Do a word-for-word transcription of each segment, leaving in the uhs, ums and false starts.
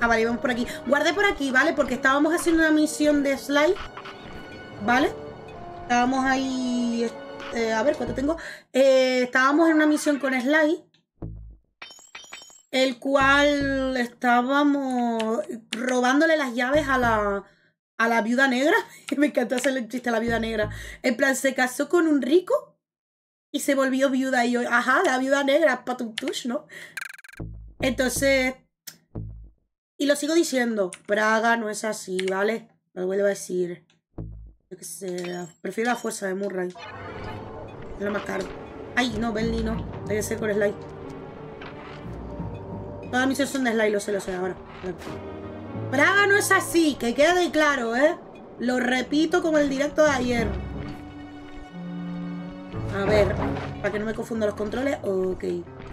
Ah, vale, vamos por aquí. Guardé por aquí, ¿vale? Porque estábamos haciendo una misión de Sly, ¿vale? Estábamos ahí... Eh, a ver, ¿cuánto tengo? Eh, estábamos en una misión con Sly, el cual estábamos robándole las llaves a la, a la viuda negra. Me encantó hacerle el chiste a la viuda negra. En plan, se casó con un rico y se volvió viuda. Y yo, ajá, la viuda negra, patuntush, ¿no? Entonces... Y lo sigo diciendo, Praga no es así, ¿vale? Lo vuelvo a decir. Yo qué sé, prefiero la fuerza de Murray. Es lo más caro. Ay, no, Bentley no. Hay que ser con Sly. Todas mis son de Sly, lo sé, lo sé ahora. Praga no es así, que quede claro, ¿eh? Lo repito como el directo de ayer. A ver, para que no me confunda los controles. Ok.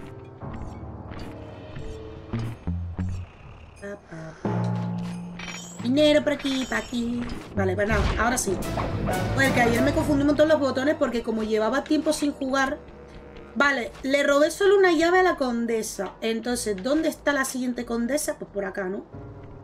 Dinero por aquí, por aquí. Vale, pues nada, ahora sí. Pues que ayer me confundí un montón los botones porque como llevaba tiempo sin jugar. Vale, le robé solo una llave a la condesa. Entonces, ¿dónde está la siguiente condesa? Pues por acá, ¿no?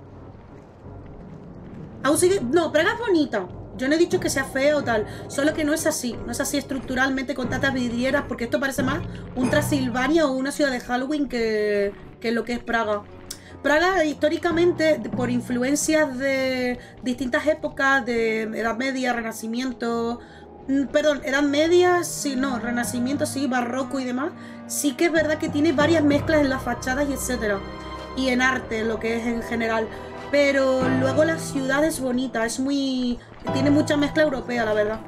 Aún sigue... No, Praga es bonita. Yo no he dicho que sea fea o tal. Solo que no es así. No es así estructuralmente con tantas vidrieras. Porque esto parece más un Transilvania o una ciudad de Halloween que, que lo que es Praga. Praga históricamente, por influencias de distintas épocas, de Edad Media, Renacimiento, perdón, Edad Media, sí, no, Renacimiento, sí, Barroco y demás, sí que es verdad que tiene varias mezclas en las fachadas y etcétera, y en arte, lo que es en general, pero luego la ciudad es bonita, es muy... tiene mucha mezcla europea, la verdad.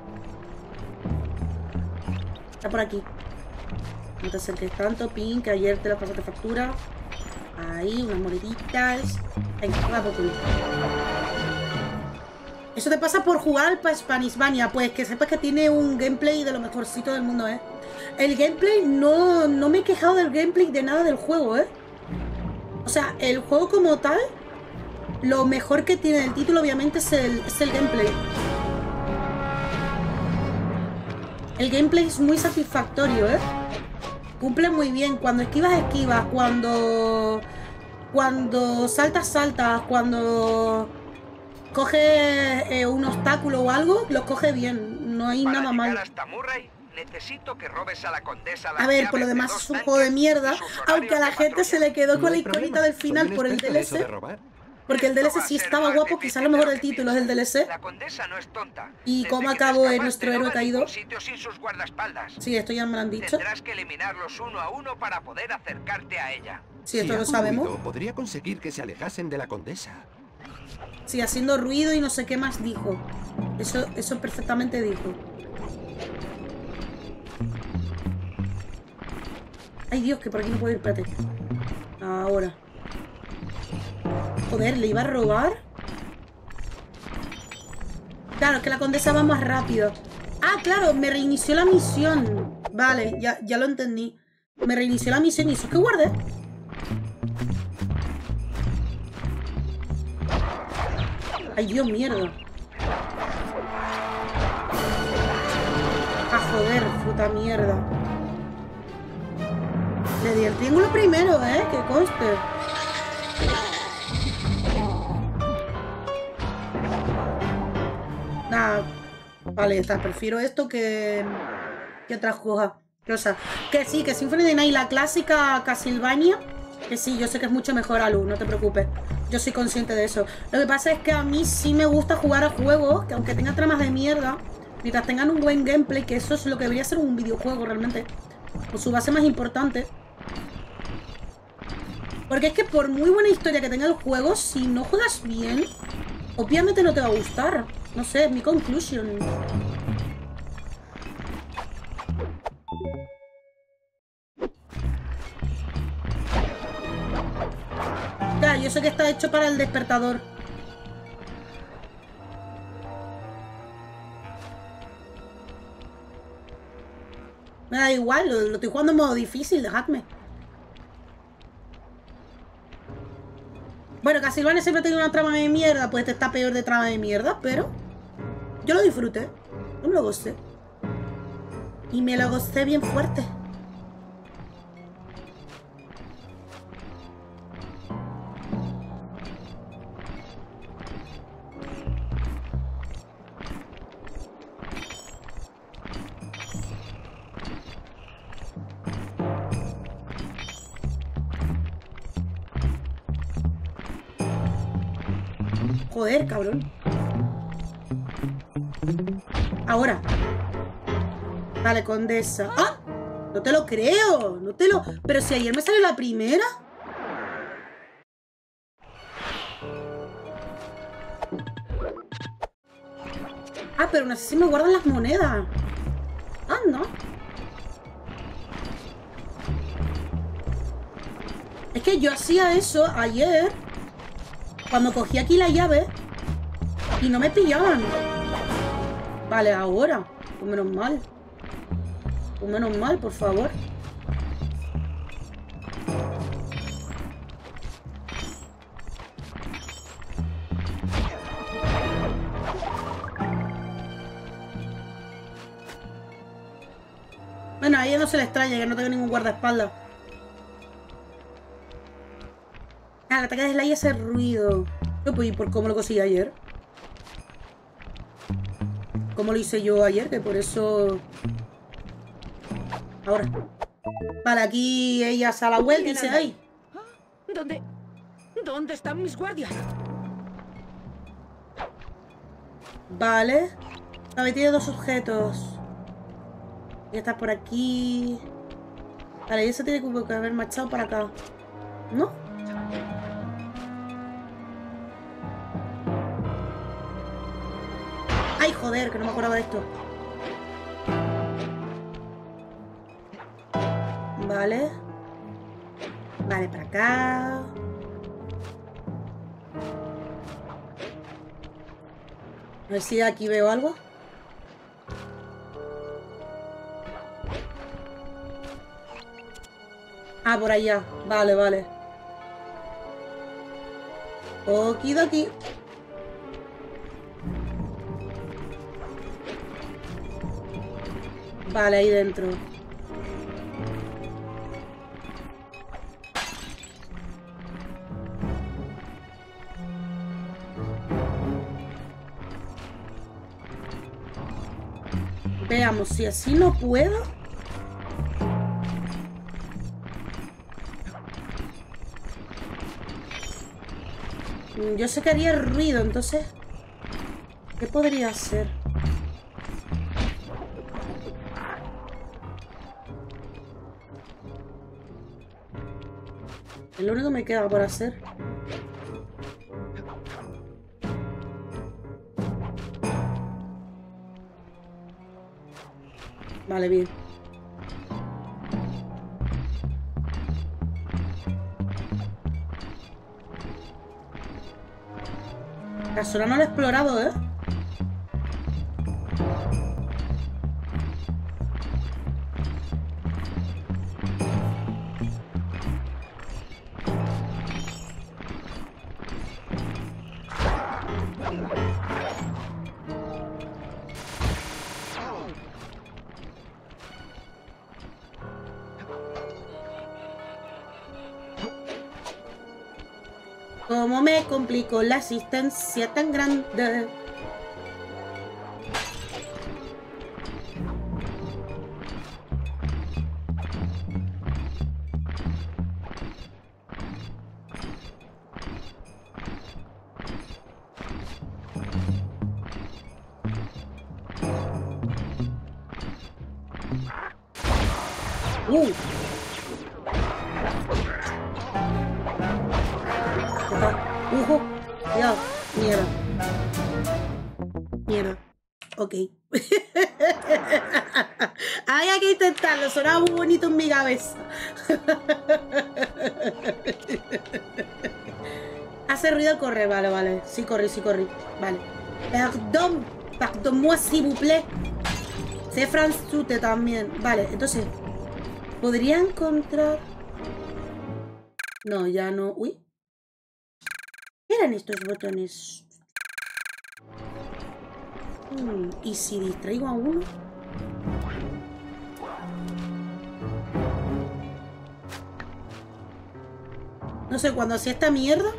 Está por aquí. No te acerques tanto, Pin, que ayer te la pasaste factura. Ahí, unas moneditas. Venga, va por culo. Eso te pasa por jugar al Spanisvania. Pues que sepas que tiene un gameplay de lo mejorcito del mundo, ¿eh? El gameplay, no, no me he quejado del gameplay de nada del juego, ¿eh? O sea, el juego como tal, lo mejor que tiene el título, obviamente, es el, es el gameplay. El gameplay es muy satisfactorio, ¿eh? Cumple muy bien. Cuando esquivas, esquivas. Cuando... Cuando saltas, saltas. Cuando coges eh, un obstáculo o algo, lo coge bien. No hay nada mal. Hasta Murray, necesito que robes a la condesa a ver, por lo demás es un juego de mierda. Aunque a la gente se le quedó con la incógnita del final por el D L C. Porque el D L C sí estaba guapo, quizás lo mejor del título es el D L C. La condesa no es tonta. Y cómo acabó en nuestro héroe caído. Sitio sin sus guardaespaldas. Sí, esto ya me lo han dicho. Tendrás que eliminarlos uno a uno para poder acercarte a ella. Sí, esto lo sabemos. Podría conseguir que se alejasen de la condesa. Sí, haciendo ruido y no sé qué más dijo. Eso, eso perfectamente dijo. Ay, Dios, que por aquí no puedo ir, espérate. Ahora. Joder, ¿le iba a robar? Claro, es que la condesa va más rápido. Ah, claro, me reinició la misión. Vale, ya, ya lo entendí. Me reinició la misión y eso es que guardé. Ay, Dios, mierda. Ah, joder, puta mierda. Le di el triángulo primero, ¿eh? Que conste. Nada. Vale, está. Prefiero esto que... que otra cosa. O sea, que sí, que Symphony of the Night, la clásica Castlevania, que sí, yo sé que es mucho mejor, Alu, no te preocupes. Yo soy consciente de eso. Lo que pasa es que a mí sí me gusta jugar a juegos que aunque tengan tramas de mierda, mientras tengan un buen gameplay, que eso es lo que debería ser un videojuego realmente, por su base más importante. Porque es que por muy buena historia que tenga el juego, si no juegas bien, obviamente no te va a gustar. No sé, es mi conclusión. Ya, yo sé que está hecho para el despertador. Me da igual, lo, lo estoy jugando en modo difícil, dejadme. Bueno, Castlevania siempre tiene una trama de mierda, pues este está peor de trama de mierda, pero yo lo disfruté, yo me lo gocé. Y me lo gocé bien fuerte. Joder, cabrón. Ahora. Vale, condesa. ¡Ah! No te lo creo. No te lo... Pero si ayer me salió la primera. Ah, pero no sé si me guardan las monedas. Ah, no. Es que yo hacía eso ayer. Cuando cogí aquí la llave. Y no me pillaban. Vale, ahora. Pues menos mal. Pues menos mal, por favor. Bueno, a ella no se le extraña que no tenga ningún guardaespaldas. Ah, el ataque de Sly hace ruido. Yo, pues, ¿y por cómo lo conseguí ayer? ¿Cómo lo hice yo ayer? Que por eso... Ahora. Vale, aquí ella se da la vuelta y dice, ¡ay! ¿Dónde? ¿Dónde están mis guardias? Vale. A ver, tiene dos objetos. Ya está por aquí. Vale, y eso tiene que haber marchado para acá. ¿No? ¡Ay, joder! Que no me acordaba de esto. Vale. Vale, para acá. A ver si de aquí veo algo. Ah, por allá. Vale, vale. Okidoki. Vale, ahí dentro. Veamos si así no puedo. Yo sé que haría ruido, entonces... ¿Qué podría hacer? Es lo único que me queda por hacer. Vale, bien. La zona no la he explorado, ¿eh? Cómo me complicó la asistencia tan grande. Uh. Ujo, ya, mierda. Mierda. Ok. Ay, hay que intentarlo. Sonaba muy bonito en mi cabeza. Hace ruido el correr. Vale, vale. Sí, corrí, sí, corrí. Vale. Perdón. Pardon-moi, s'il vous plaît. C'est français también. Vale, entonces. ¿Podría encontrar? No, ya no. Uy. ¿Qué eran estos botones? Hmm, ¿y si distraigo a uno? No sé, cuando hacía esta mierda.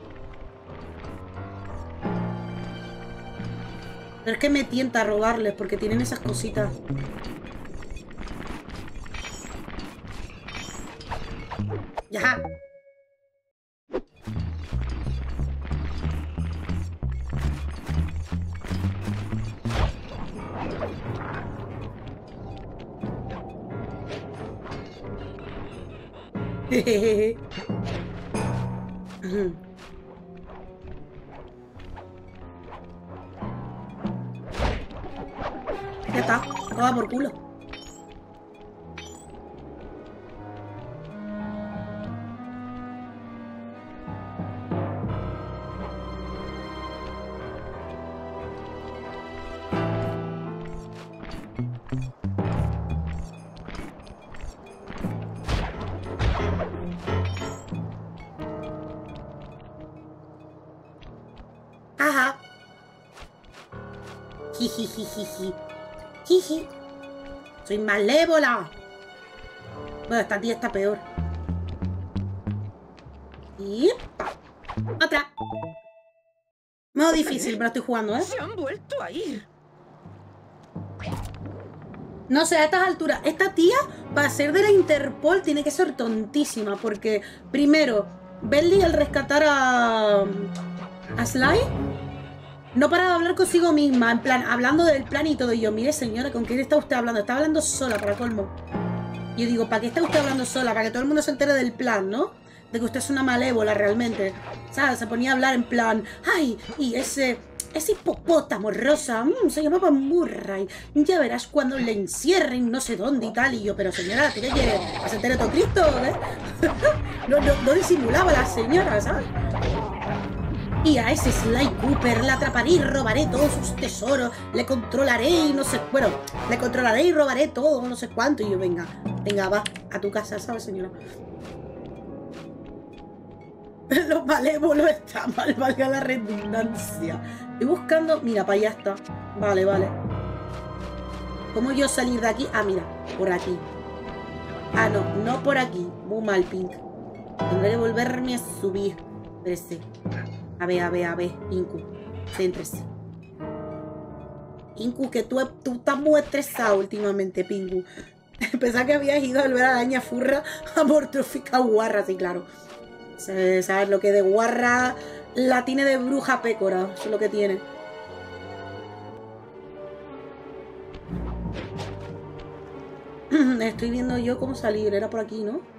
Pero es que me tienta a robarles porque tienen esas cositas. Ya. Ya está, toda por culo. Ajá. Jijijijiji. Jiji. Soy malévola. Bueno, esta tía está peor. Y... ¡pa! Otra. Modo difícil, pero estoy jugando, ¿eh? Se han vuelto a ir. No sé, a estas alturas, esta tía, para ser de la Interpol, tiene que ser tontísima. Porque, primero, Bentley al rescatar a... a Sly, no para de hablar consigo misma, en plan, hablando del plan y todo. Y yo, mire señora, ¿con quién está usted hablando? Está hablando sola, para colmo. Y yo digo, ¿para qué está usted hablando sola? Para que todo el mundo se entere del plan, ¿no? De que usted es una malévola realmente. ¿Sabes? Se ponía a hablar en plan, ay, y ese... ese hipopótamo rosa, mmm, se llamaba Murray. Ya verás cuando le encierren no sé dónde y tal. Y yo, pero señora, ¿qué quiere? ¿A se entere todo Cristo? ¿Eh? no, no, no disimulaba la señora, ¿sabes? Y a ese Sly Cooper le atraparé y robaré todos sus tesoros. Le controlaré y no sé... Bueno, le controlaré y robaré todo, no sé cuánto. Y yo, venga, venga, va a tu casa, ¿sabes, señora? Los malévolos están mal, valga la redundancia. Estoy buscando... Mira, para allá está. Vale, vale. ¿Cómo yo salir de aquí? Ah, mira, por aquí. Ah, no, no por aquí. Muy mal, Pink. Tendré que volverme a subir. Espérese. A ver, a ver, a ver, Inku, céntrese. Inku, que tú, tú estás muy estresado últimamente, Pingu. Pensaba que habías ido a ver a la araña furra a mortificar guarra, sí, claro. ¿Sabes lo que de guarra la tiene de bruja pécora? Eso es lo que tiene. Estoy viendo yo cómo salir. Era por aquí, ¿no?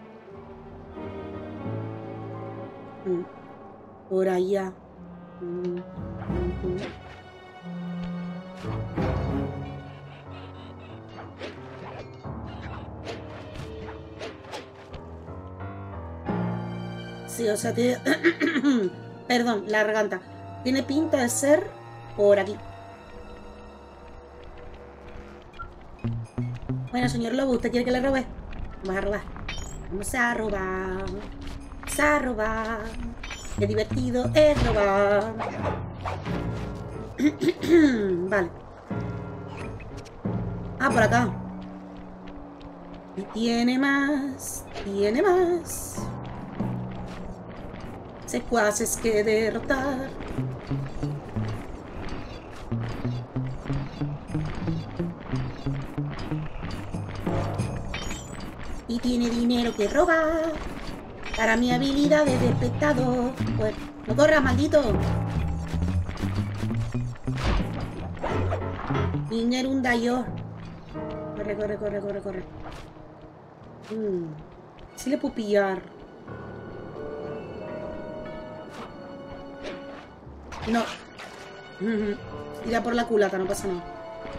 Por allá. Sí, o sea, tiene... Perdón, la garganta. Tiene pinta de ser por aquí. Bueno, señor Lobo, ¿usted quiere que le robe? Vamos a robar. Vamos a robar. Vamos a robar. Qué divertido es robar. Vale. Ah, por acá. Y tiene más. Tiene más. Secuaces que derrotar. Y tiene dinero que robar. Para mi habilidad de despectador. Pues, no corras, maldito. Dinero un dayo. Corre, corre, corre, corre, corre. Mm. Sí le puedo pillar. No. Tira por la culata, no pasa nada.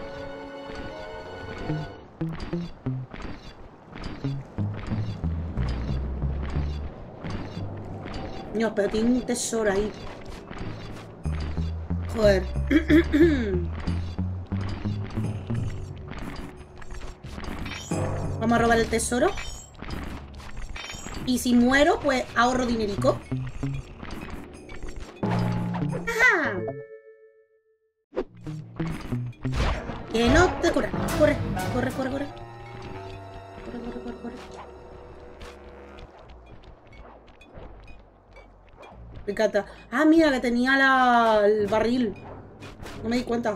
No, pero tiene un tesoro ahí. Joder. Vamos a robar el tesoro. Y si muero, pues ahorro dinerico. ¡Ajá! Que no te cura. Corre, corre, corre, corre. Corre, corre, corre, corre. Me encanta. Ah, mira, que tenía la, el barril. No me di cuenta.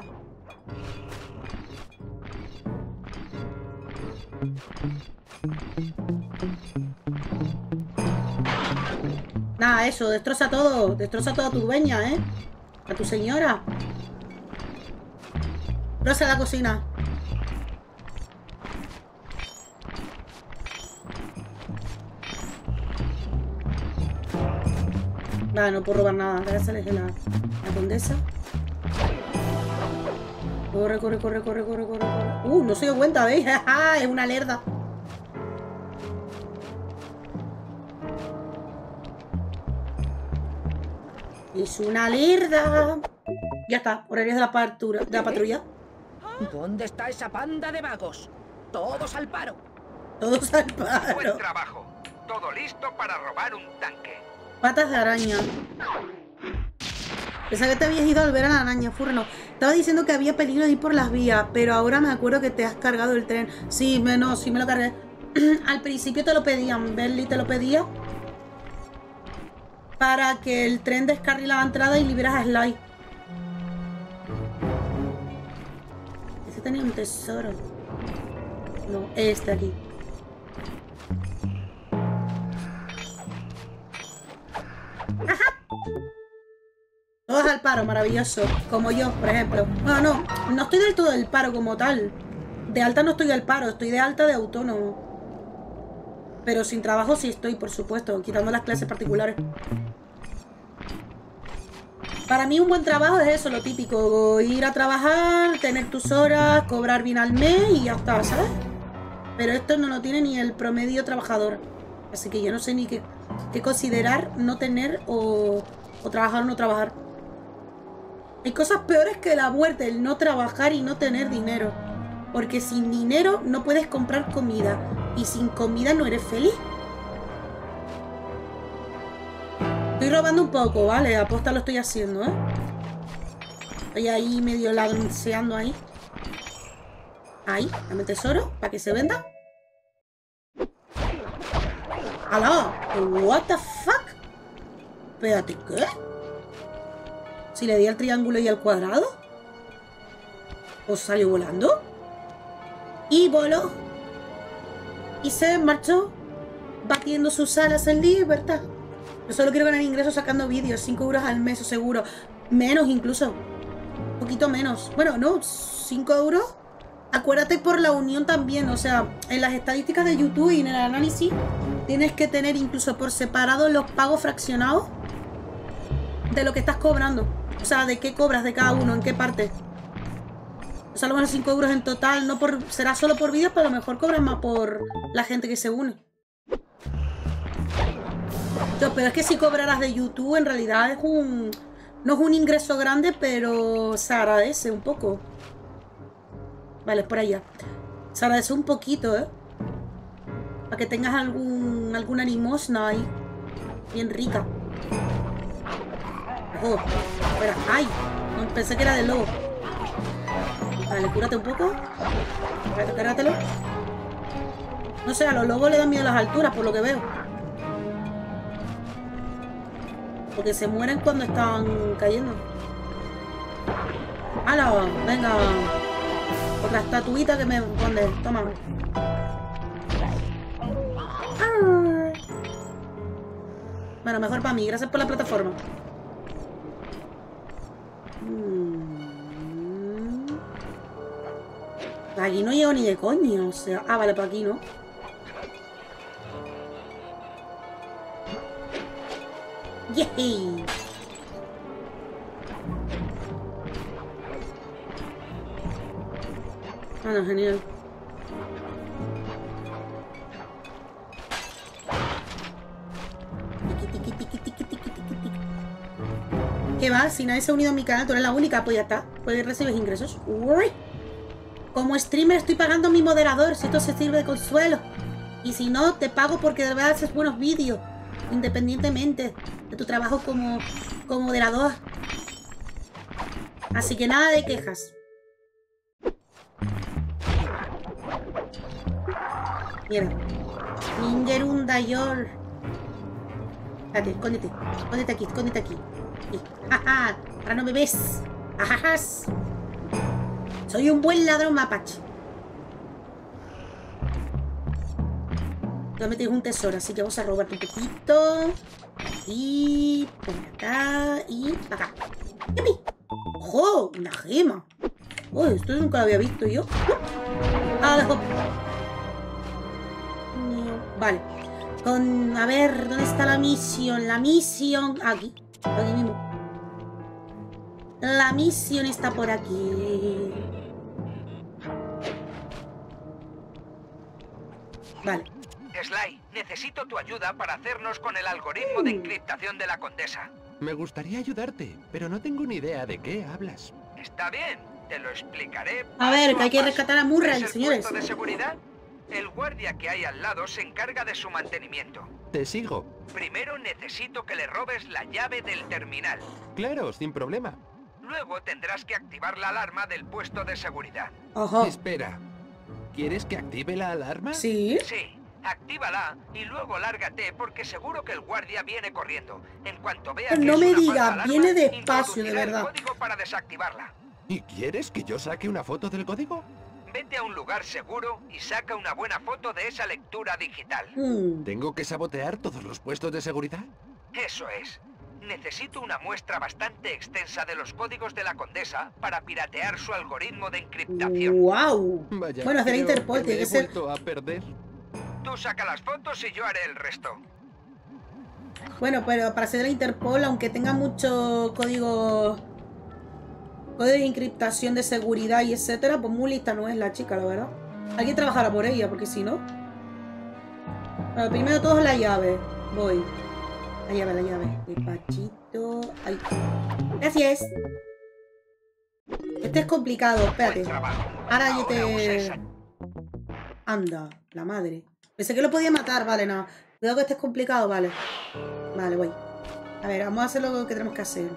Nada, eso, destroza todo. Destroza todo a tu dueña, ¿eh? A tu señora. Destroza la cocina. Vale, no puedo robar nada. Gracias, elegí la, la condesa. Corre, corre, corre, corre, corre, corre, corre. Uh, no se dio cuenta, ¿veis? Es una lerda. Es una lerda. Ya está, horarios de la, partura, de la patrulla. ¿Dónde está esa panda de vagos? Todos al paro. Todos al Buen paro. trabajo. Todo listo para robar un tanque. Patas de araña. Pensaba que te habías ido al ver a la araña, Furno. Estaba diciendo que había peligro de ir por las vías, pero ahora me acuerdo que te has cargado el tren. Sí, me, no, sí me lo cargué. Al principio te lo pedían, Berly te lo pedía. Para que el tren descarrilara la entrada y liberas a Sly. Ese tenía un tesoro. No, este aquí. Todos al paro, maravilloso. Como yo, por ejemplo. No, no, no estoy del todo del paro como tal. De alta no estoy del paro, estoy de alta de autónomo. Pero sin trabajo sí estoy, por supuesto, quitando las clases particulares. Para mí un buen trabajo es eso, lo típico. Ir a trabajar, tener tus horas, cobrar bien al mes y ya está, ¿sabes? Pero esto no lo tiene ni el promedio trabajador. Así que yo no sé ni qué, qué considerar no tener o, o trabajar o no trabajar. Hay cosas peores que la muerte, el no trabajar y no tener dinero. Porque sin dinero no puedes comprar comida. Y sin comida no eres feliz. Estoy robando un poco, ¿vale? Aposta lo estoy haciendo, ¿eh? Estoy ahí medio lanceando ahí. Ahí, dame tesoro, para que se venda. ¡Hala! ¿What the fuck? Espérate, ¿qué? Si le di al triángulo y al cuadrado. ¿Os salió volando? Y voló. Y se marchó. Batiendo sus alas en libertad. Yo solo quiero ganar ingresos sacando vídeos. cinco euros al mes, seguro. Menos incluso. Un poquito menos. Bueno, no, cinco euros. Acuérdate por la unión también. O sea, en las estadísticas de YouTube y en el análisis tienes que tener incluso por separado los pagos fraccionados de lo que estás cobrando. O sea, de qué cobras de cada uno, en qué parte. O sea, a lo mejor cinco euros en total. No por, será solo por vídeos, pero a lo mejor cobras más por la gente que se une. Yo, pero es que si cobraras de YouTube, en realidad es un... No es un ingreso grande, pero se agradece un poco. Vale, es por allá. Se agradece un poquito, ¿eh? Para que tengas algún alguna limosna ahí. Bien rica. Ojo. Espera. ¡Ay! No, pensé que era del lobo. Vale, cúrate un poco. Cárgatelo. No sé, a los lobos le dan miedo a las alturas, por lo que veo. Porque se mueren cuando están cayendo. ¡Hala! Venga. Otra estatuita que me pone. Toma. Ah. Bueno, mejor para mí. Gracias por la plataforma. Hmm. Aquí no llego ni de coño. O sea, ah, vale, por aquí no. ¡Yay! Ah, no, genial. Tiki, tiki, tiki, tiki, tiki, tiki, tiki. ¿Qué va? Si nadie se ha unido a mi canal, tú eres la única, pues ya está. Pues recibes ingresos. Uy. Como streamer estoy pagando a mi moderador, si esto se sirve de consuelo. Y si no, te pago porque de verdad haces buenos vídeos. Independientemente de tu trabajo como, como moderador. Así que nada de quejas. Mira. Ningerunda Yor. Espérate, escóndete. Escóndete aquí, escóndete aquí. aquí. ¡Jaja! Ahora no me ves. ¡Ajajas! Soy un buen ladrón mapache. Ya me tienes un tesoro, así que vamos a robarte un poquito. Y por acá y para acá. ¡Yupi! ¡Ojo! Una gema. Oh, esto nunca lo había visto yo. Ah, dejo. Vale. Con, a ver, ¿dónde está la misión? La misión... Aquí. Aquí mismo. La misión está por aquí. Vale. Sly, necesito tu ayuda para hacernos con el algoritmo de encriptación de la condesa. Me gustaría ayudarte, pero no tengo ni idea de qué hablas. Está bien, te lo explicaré. A ver, paso que hay que paso. rescatar a Murray, ¿Ves el señores. puesto de seguridad? El guardia que hay al lado se encarga de su mantenimiento. Te sigo. Primero necesito que le robes la llave del terminal. Claro, sin problema. Luego tendrás que activar la alarma del puesto de seguridad. Ojo. Espera. ¿Quieres que active la alarma? Sí. Sí, actívala y luego lárgate porque seguro que el guardia viene corriendo. En cuanto vea que No es me una diga, falsa alarma, viene despacio, de introducirá el verdad. código para desactivarla. ¿Y quieres que yo saque una foto del código? Vete a un lugar seguro y saca una buena foto de esa lectura digital. Mm. ¿Tengo que sabotear todos los puestos de seguridad? Eso es. Necesito una muestra bastante extensa de los códigos de la condesa para piratear su algoritmo de encriptación. Wow. Vaya, Bueno, es de la creo Interpol, que tiene me que he ser. vuelto a perder. Tú saca las fotos y yo haré el resto. Bueno, pero para ser de la Interpol, aunque tenga mucho código. Código de encriptación de seguridad y etcétera, pues muy lista no es la chica, la verdad. Hay que trabajar por ella, porque si no. Bueno, primero todo es la llave. Voy. La llave, la llave. Despachito. Ahí. Gracias. Este es complicado, espérate. Buen trabajo. Ahora yo Ahora usa te. esa- Anda, la madre. Pensé que lo podía matar, vale, no. Cuidado que este es complicado, vale. Vale, voy. A ver, vamos a hacer lo que tenemos que hacer.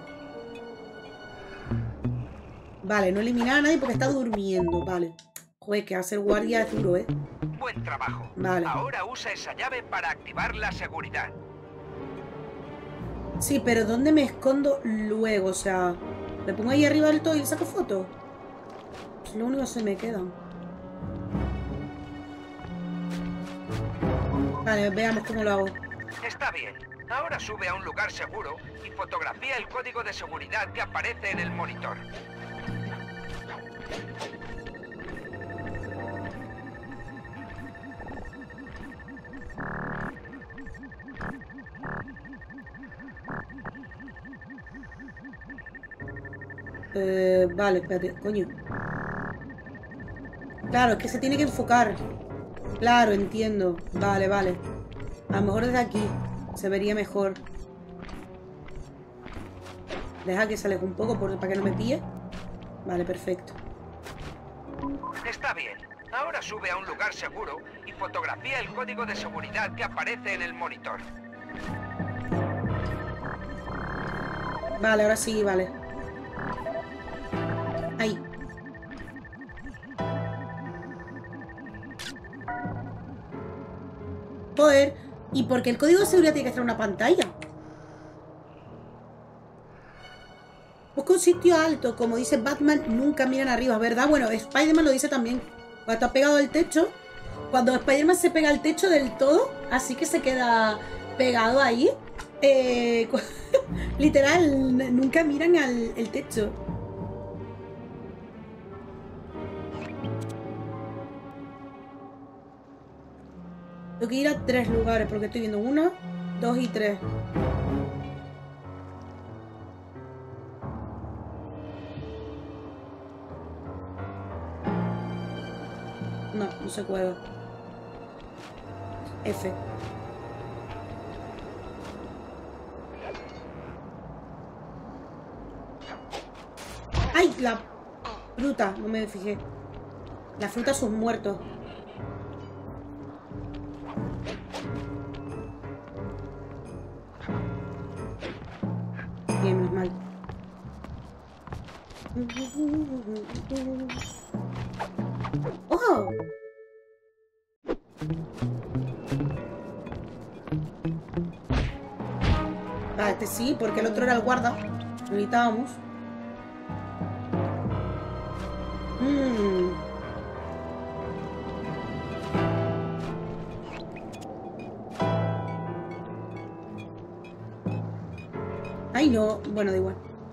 Vale, no eliminar a nadie porque está durmiendo, vale. Joder, que hacer guardia es duro, ¿eh? Buen trabajo. Vale. Ahora usa esa llave para activar la seguridad. Sí, pero ¿dónde me escondo luego? O sea, ¿me pongo ahí arriba del todo y le saco foto? Es lo único que se me queda. Vale, veamos cómo lo hago. Está bien. Ahora sube a un lugar seguro y fotografía el código de seguridad que aparece en el monitor. Eh, vale, espérate, coño. Claro, es que se tiene que enfocar. Claro, entiendo. Vale, vale. A lo mejor desde aquí se vería mejor. Deja que se aleje un poco por, para que no me pille. Vale, perfecto. Está bien. Ahora sube a un lugar seguro y fotografía el código de seguridad que aparece en el monitor. Vale, ahora sí, vale. Ahí. Joder, ¿y por qué el código de seguridad tiene que estar en una pantalla? Busca un sitio alto, como dice Batman, nunca miran arriba, ¿verdad? Bueno, Spider-Man lo dice también. Cuando está pegado al techo, cuando Spider-Man se pega al techo del todo, así que se queda pegado ahí, eh, literal, nunca miran al el techo. Tengo que ir a tres lugares porque estoy viendo uno, dos y tres. No, no se puede. F. ¡Ay! La fruta, no me fijé. La fruta son muertos. Bien, no es mal. ¡Oh! Ah, este sí, porque el otro era el guarda. Lo necesitábamos. Mmm. Ay, no. Bueno, da igual.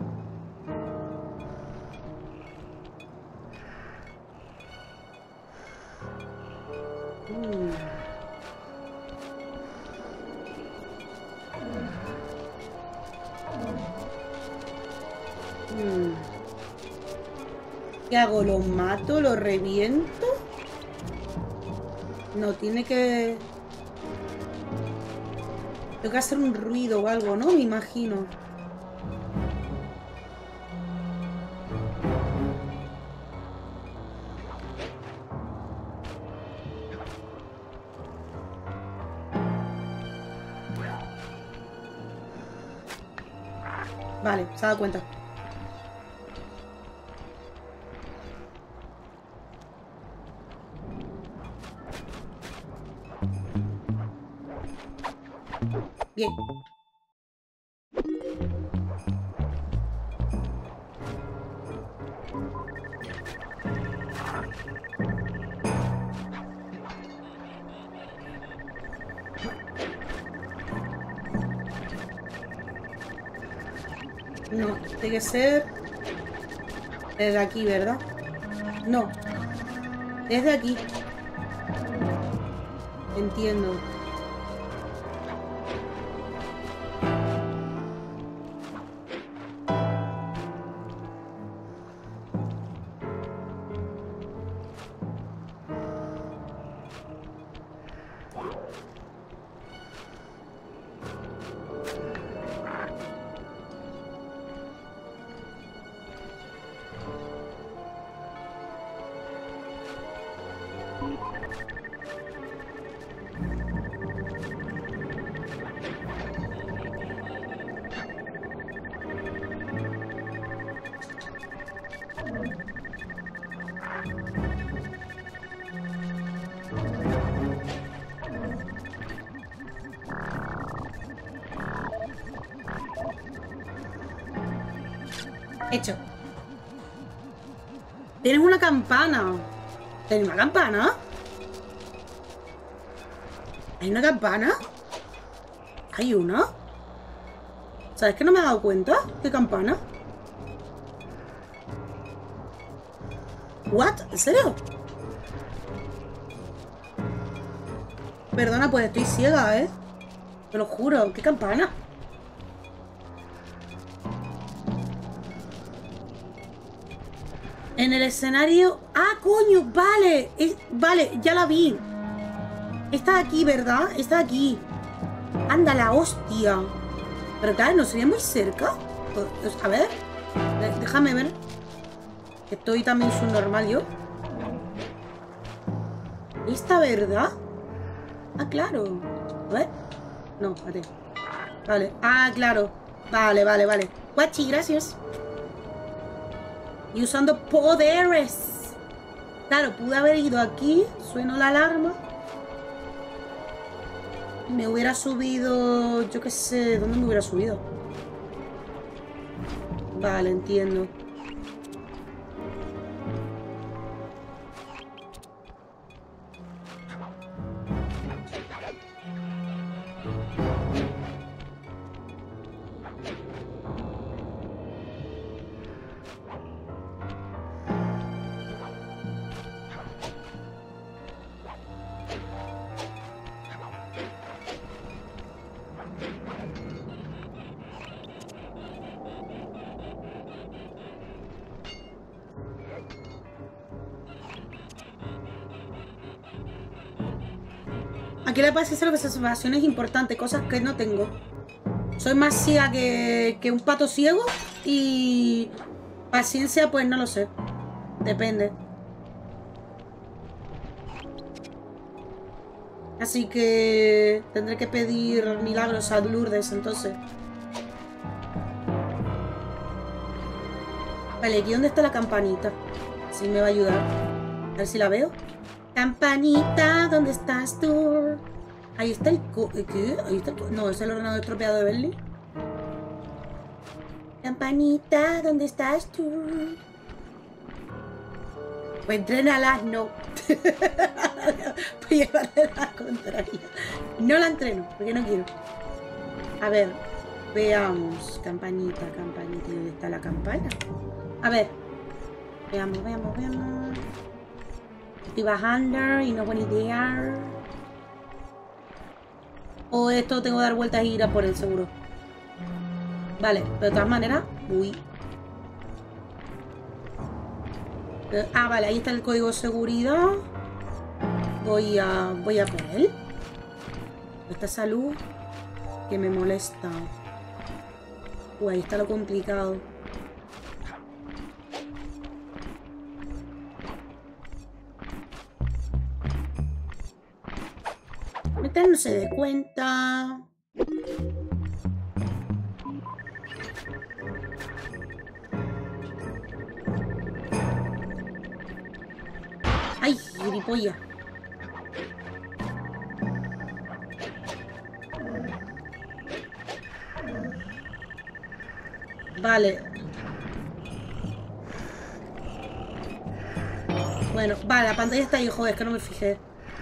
Mm. Hmm. ¿Qué hago? ¿Lo mato? ¿Lo reviento? No, tiene que... Tengo que hacer un ruido o algo, ¿no? Me imagino. Vale, se ha dado cuenta. Bien. No, tiene que ser desde aquí, ¿verdad? No, desde aquí. Entiendo. Hecho. Tienes una campana. ¿Tienes una campana? ¿Hay una campana? ¿Hay una? ¿Sabes que no me he dado cuenta? ¿Qué campana? ¿What? ¿En serio? Perdona, pues estoy ciega, ¿eh? Te lo juro. ¿Qué campana? En el escenario... ¡Ah, coño! Vale. Es... Vale, ya la vi. Está aquí, ¿verdad? Está aquí. Anda, la hostia. Pero claro, ¿no sería muy cerca? A ver. Déjame ver. Estoy también subnormal yo. ¿Esta verdad? Ah, claro. A ver. No, espérate. Vale. Ah, claro. Vale, vale, vale. Guachi, gracias. Y usando poderes. Claro, pude haber ido aquí. Suena la alarma. Me hubiera subido... Yo qué sé. ¿Dónde me hubiera subido? Vale, entiendo. Aquí le parece ser observaciones importantes, cosas que no tengo. Soy más ciega que, que un pato ciego y paciencia, pues no lo sé. Depende. Así que tendré que pedir milagros a Lourdes, entonces. Vale, ¿aquí dónde está la campanita? Sí me va a ayudar. A ver si la veo. Campanita, ¿dónde estás tú? Ahí está el... Co ¿Qué? Ahí está el co no, es el ordenador estropeado de Berly. Campanita, ¿dónde estás tú? Pues entrénala, no. Pues llevarle la contraria. No la entreno, porque no quiero. A ver, veamos. Campanita, campanita. ¿Dónde está la campana? A ver. Veamos, veamos, veamos. Estoy bajando y no es buena idea. O esto tengo que dar vueltas y ir a por él, seguro. Vale, pero de todas maneras... Uy. Eh, ah, vale, ahí está el código de seguridad. Voy a... Voy a por él. Esta salud que me molesta. Uy, ahí está lo complicado. Ahorita no se dé cuenta. Ay, gilipollas. Vale. Bueno, vale, la pantalla está ahí, joder, es que no me fijé.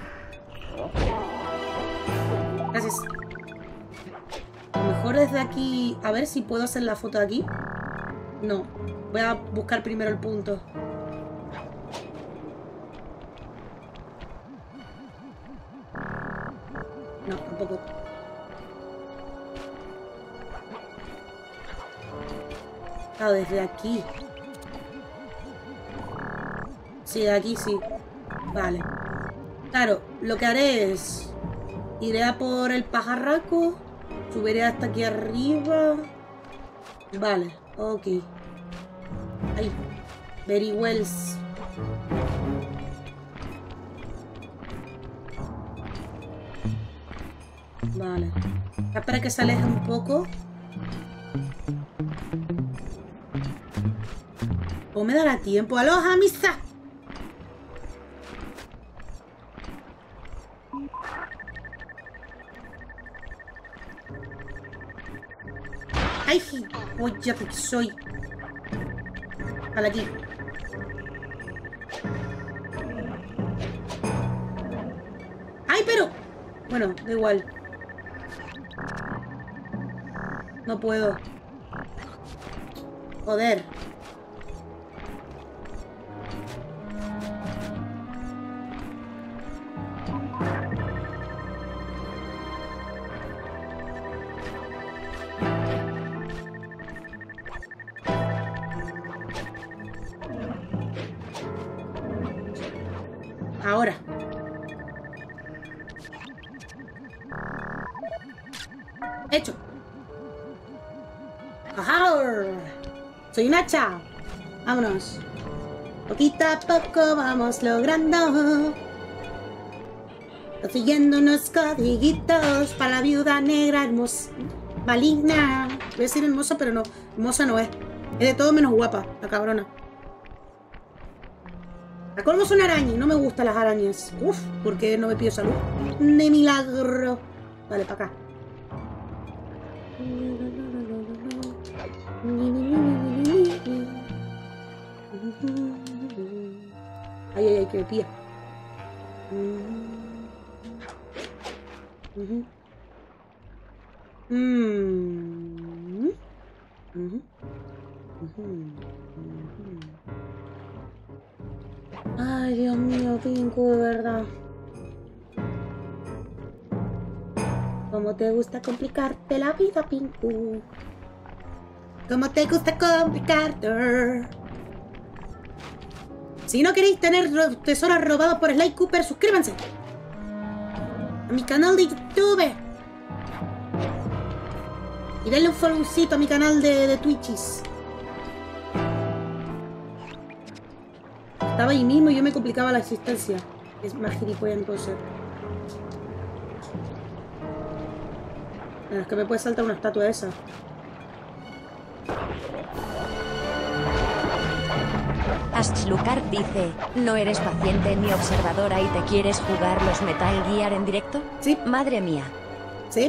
Gracias. A lo mejor desde aquí... A ver si puedo hacer la foto de aquí. No. Voy a buscar primero el punto. No, tampoco. Claro, desde aquí. Sí, de aquí sí. Vale. Claro, lo que haré es... Iré a por el pajarraco. Subiré hasta aquí arriba. Vale, ok. Ahí. Very well. Vale. Espera que se aleje un poco. ¿O me dará tiempo? ¡Aloha, misa! ¡Ay, ya que soy! Vale, aquí. ¡Ay, pero! Bueno, da igual. No puedo. Joder. Ahora. Hecho. ¡Ajá! Soy una hacha. Vámonos. Poquito a poco vamos logrando. Consiguiendo unos codiguitos para la viuda negra hermosa. Maligna. Voy a decir hermosa, pero no. Hermosa no es. Es de todo menos guapa, la cabrona. La colmo es una araña y no me gustan las arañas. Uf, ¿por qué no me pido salud? De milagro. Vale, para acá. Ay, ay, ay, que me pilla. Ay, Dios mío, Pinku, de verdad. ¿Cómo te gusta complicarte la vida, Pinku? ¿Cómo te gusta complicarte? Si no queréis tener tesoros robados por Sly Cooper, suscríbanse a mi canal de YouTube. Y denle un followcito a mi canal de, de Twitches. Estaba ahí mismo y yo me complicaba la existencia. Es más gilipollas entonces. Es que me puede saltar una estatua esa. Ashlukar dice, ¿no eres paciente ni observadora y te quieres jugar los Metal Gear en directo? Sí. Madre mía. Sí.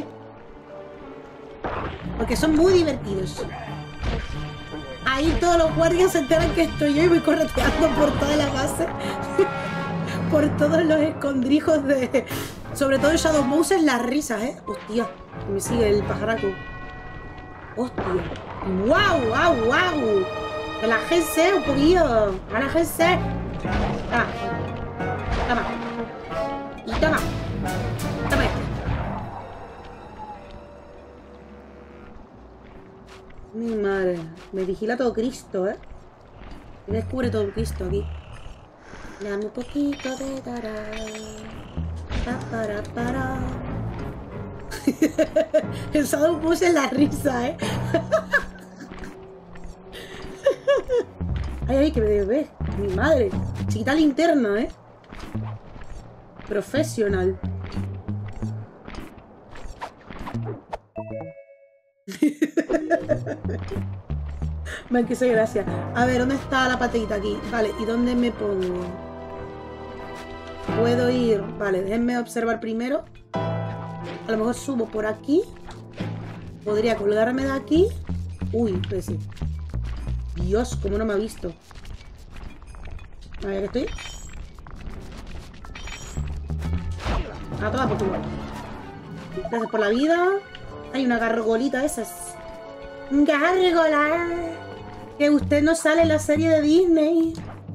Porque son muy divertidos. Ahí todos los guardias se enteran que estoy yo y voy correteando por toda la base. Por todos los escondrijos de... Sobre todo en Shadow Moses, las risas, ¿eh? Hostia, me sigue el pajaraco. Hostia. ¡Guau, guau, guau! Relájense un poquillo. Relájense. Toma. Toma. Y toma. Toma este. Mi madre. Me vigila todo Cristo, ¿eh? Me descubre todo Cristo aquí. Dame un poquito de tará. Pa, para, para. El Shadow puse la risa, ¿eh? Ay, ay, que me ve. Mi madre. Chiquita linterna, ¿eh? Profesional. Me que soy gracia. A ver, ¿dónde está la patita aquí? Vale, ¿y dónde me pongo? Puedo ir... Vale, déjenme observar primero. A lo mejor subo por aquí. Podría colgarme de aquí. Uy, pues sí. Dios, cómo no me ha visto. A ver, ¿qué estoy? A toda por tu lado. Gracias por la vida. Hay una gargolita esas. Gárgola. Que usted no sale en la serie de Disney.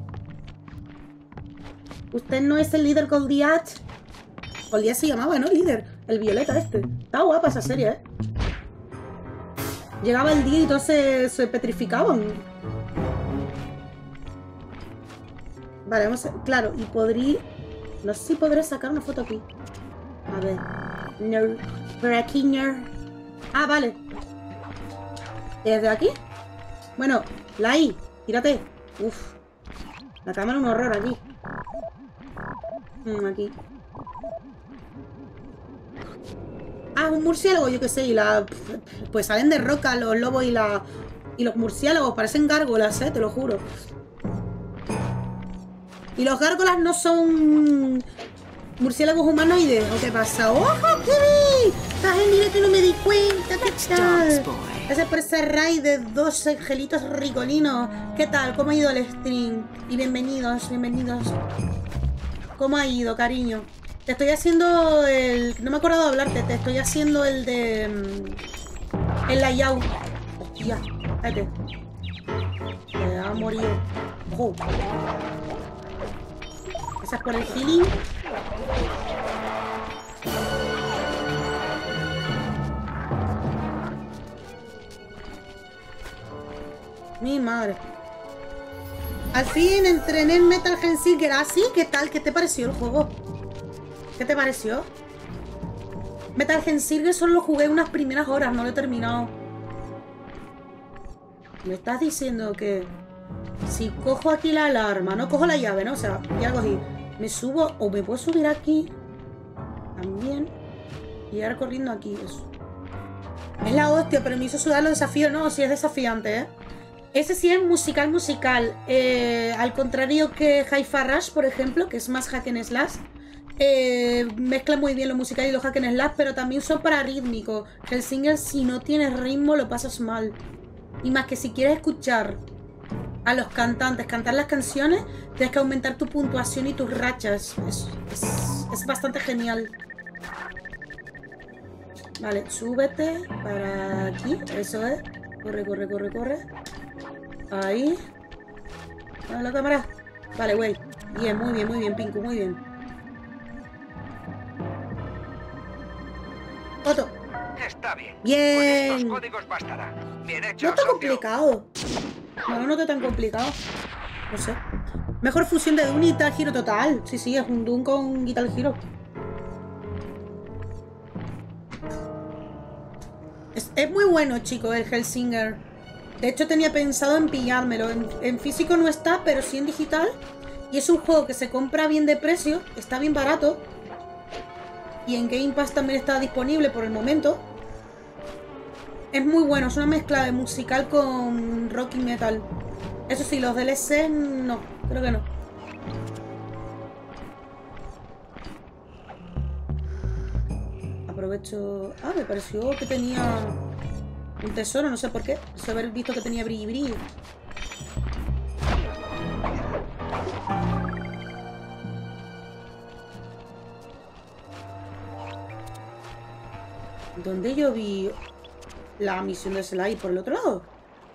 Usted no es el líder Goliath. Goliath se llamaba, ¿no? Líder. El violeta este. Está guapa esa serie, ¿eh? Llegaba el día y todos se, se petrificaban. Vale, vamos a... Claro, y podría... No sé si podré sacar una foto aquí. A ver. No. Por aquí, no. Ah, vale. ¿Desde aquí? Bueno, la I. Tírate. Uf. La cámara es un horror aquí. Mm, aquí. Ah, un murciélago, yo qué sé. Y la... Pues salen de roca los lobos y la... Y los murciélagos. Parecen gárgolas, eh, te lo juro. Y los gárgolas no son... murciélagos humanoides. ¿O qué pasa? ¡Ojo, Kiwi! Estás en directo y no me di cuenta. ¿Qué tal? Gracias por ese raid de dos angelitos ricolinos. ¿Qué tal? ¿Cómo ha ido el stream? Y bienvenidos, bienvenidos. ¿Cómo ha ido, cariño? Te estoy haciendo el... No me he acordado de hablarte. Te estoy haciendo el de... El layout. Hostia, espérate. Me ha morido. Ojo. Esa es por el healing. Mi madre. Al fin entrené en Metal Hellsinger. ¿Ah, sí? ¿Qué tal? ¿Qué te pareció el juego? ¿Qué te pareció? Metal Hellsinger solo lo jugué unas primeras horas. No lo he terminado. Me estás diciendo que... Si cojo aquí la alarma... No cojo la llave, ¿no? O sea, ya cogí. Me subo... O me puedo subir aquí. También. Y ahora corriendo aquí. Eso. Es la hostia, pero me hizo sudar los desafíos. No, sí es desafiante, ¿eh? Ese sí es musical, musical. Eh, al contrario que Hi-Fi Rush, por ejemplo, que es más hack and slash. Eh, mezcla muy bien lo musical y lo hack and slash, pero también son para rítmico. Hellsinger, si no tienes ritmo, lo pasas mal. Y más que si quieres escuchar a los cantantes cantar las canciones, tienes que aumentar tu puntuación y tus rachas. Es, es, es bastante genial. Vale, súbete para aquí. Eso es. Corre, corre, corre, corre. Ahí. ¿A la cámara? Vale, güey. Bien, muy bien, muy bien, Pinku, muy bien. Otto. Está bien. Bien. Con estos códigos bastará. Bien hecho, No está socio. complicado. No, no está tan complicado. No sé. Mejor fusión de Doom y Guitar Hero total. Sí, sí, es un Doom con Guitar Hero. Es, es muy bueno, chicos, el Hellsinger. De hecho, tenía pensado en pillármelo. En, en físico no está, pero sí en digital. Y es un juego que se compra bien de precio. Está bien barato. Y en Game Pass también está disponible por el momento. Es muy bueno. Es una mezcla de musical con rock y metal. Eso sí, los D L C no. Creo que no. Aprovecho... Ah, me pareció que tenía... un tesoro, no sé por qué. No sé haber visto que tenía brillo brillo. ¿Dónde yo vi la misión de Sly? ¿Por el otro lado?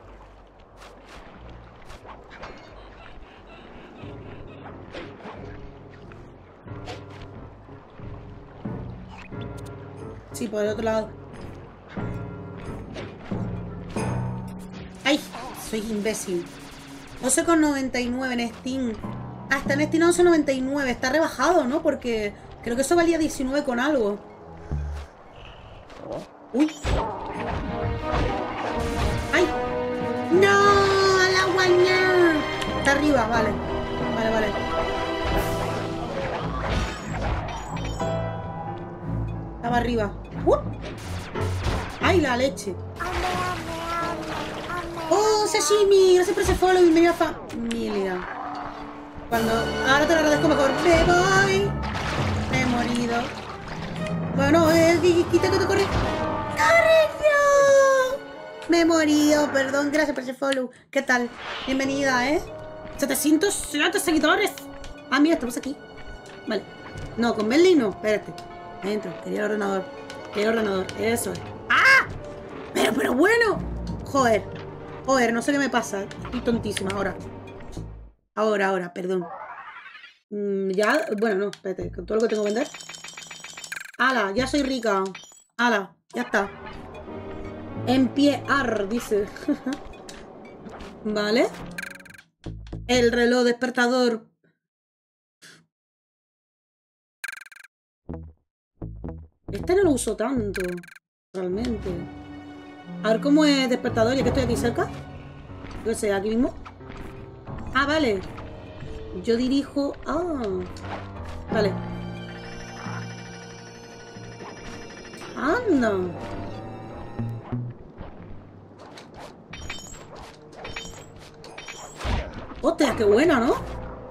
Sí, por el otro lado. ¡Ay! Soy imbécil. doce con noventa y nueve en Steam. Ah, está en Steam once noventa y nueve. Está rebajado, ¿no? Porque creo que eso valía diecinueve con algo. Uy. ¡Ay! ¡No! ¡A la guaña! Está arriba, vale. Vale, vale. Estaba arriba. ¡Uh! ¡Ay, la leche! ¡Oh, sashimi! Gracias por ese follow. Bienvenido a familia. Cuando... Ahora te lo agradezco mejor. ¡Me voy! Me he morido. Bueno, eh, quita que te corre. ¡Corre, no! Me he morido, perdón. Gracias por ese follow. ¿Qué tal? Bienvenida, ¿eh? setecientos siete seguidores. Ah, mira, estamos aquí. Vale. No, con Bentley no. Espérate. Adentro. Quería el ordenador. Quería el ordenador. Eso es. ¡Ah! Pero, pero bueno. Joder. Joder, no sé qué me pasa. Estoy tontísima ahora. Ahora, ahora, perdón. Mm, ya, bueno, no, espérate. Con todo lo que tengo que vender. ¡Hala! Ya soy rica. ¡Hala! Ya está. Empiear, dice. Vale. El reloj despertador. Este no lo uso tanto. Realmente. A ver cómo es despertador, ya que estoy aquí cerca. Yo sé, aquí mismo. Ah, vale. Yo dirijo... Ah. Vale. Anda. Hostia, qué buena, ¿no?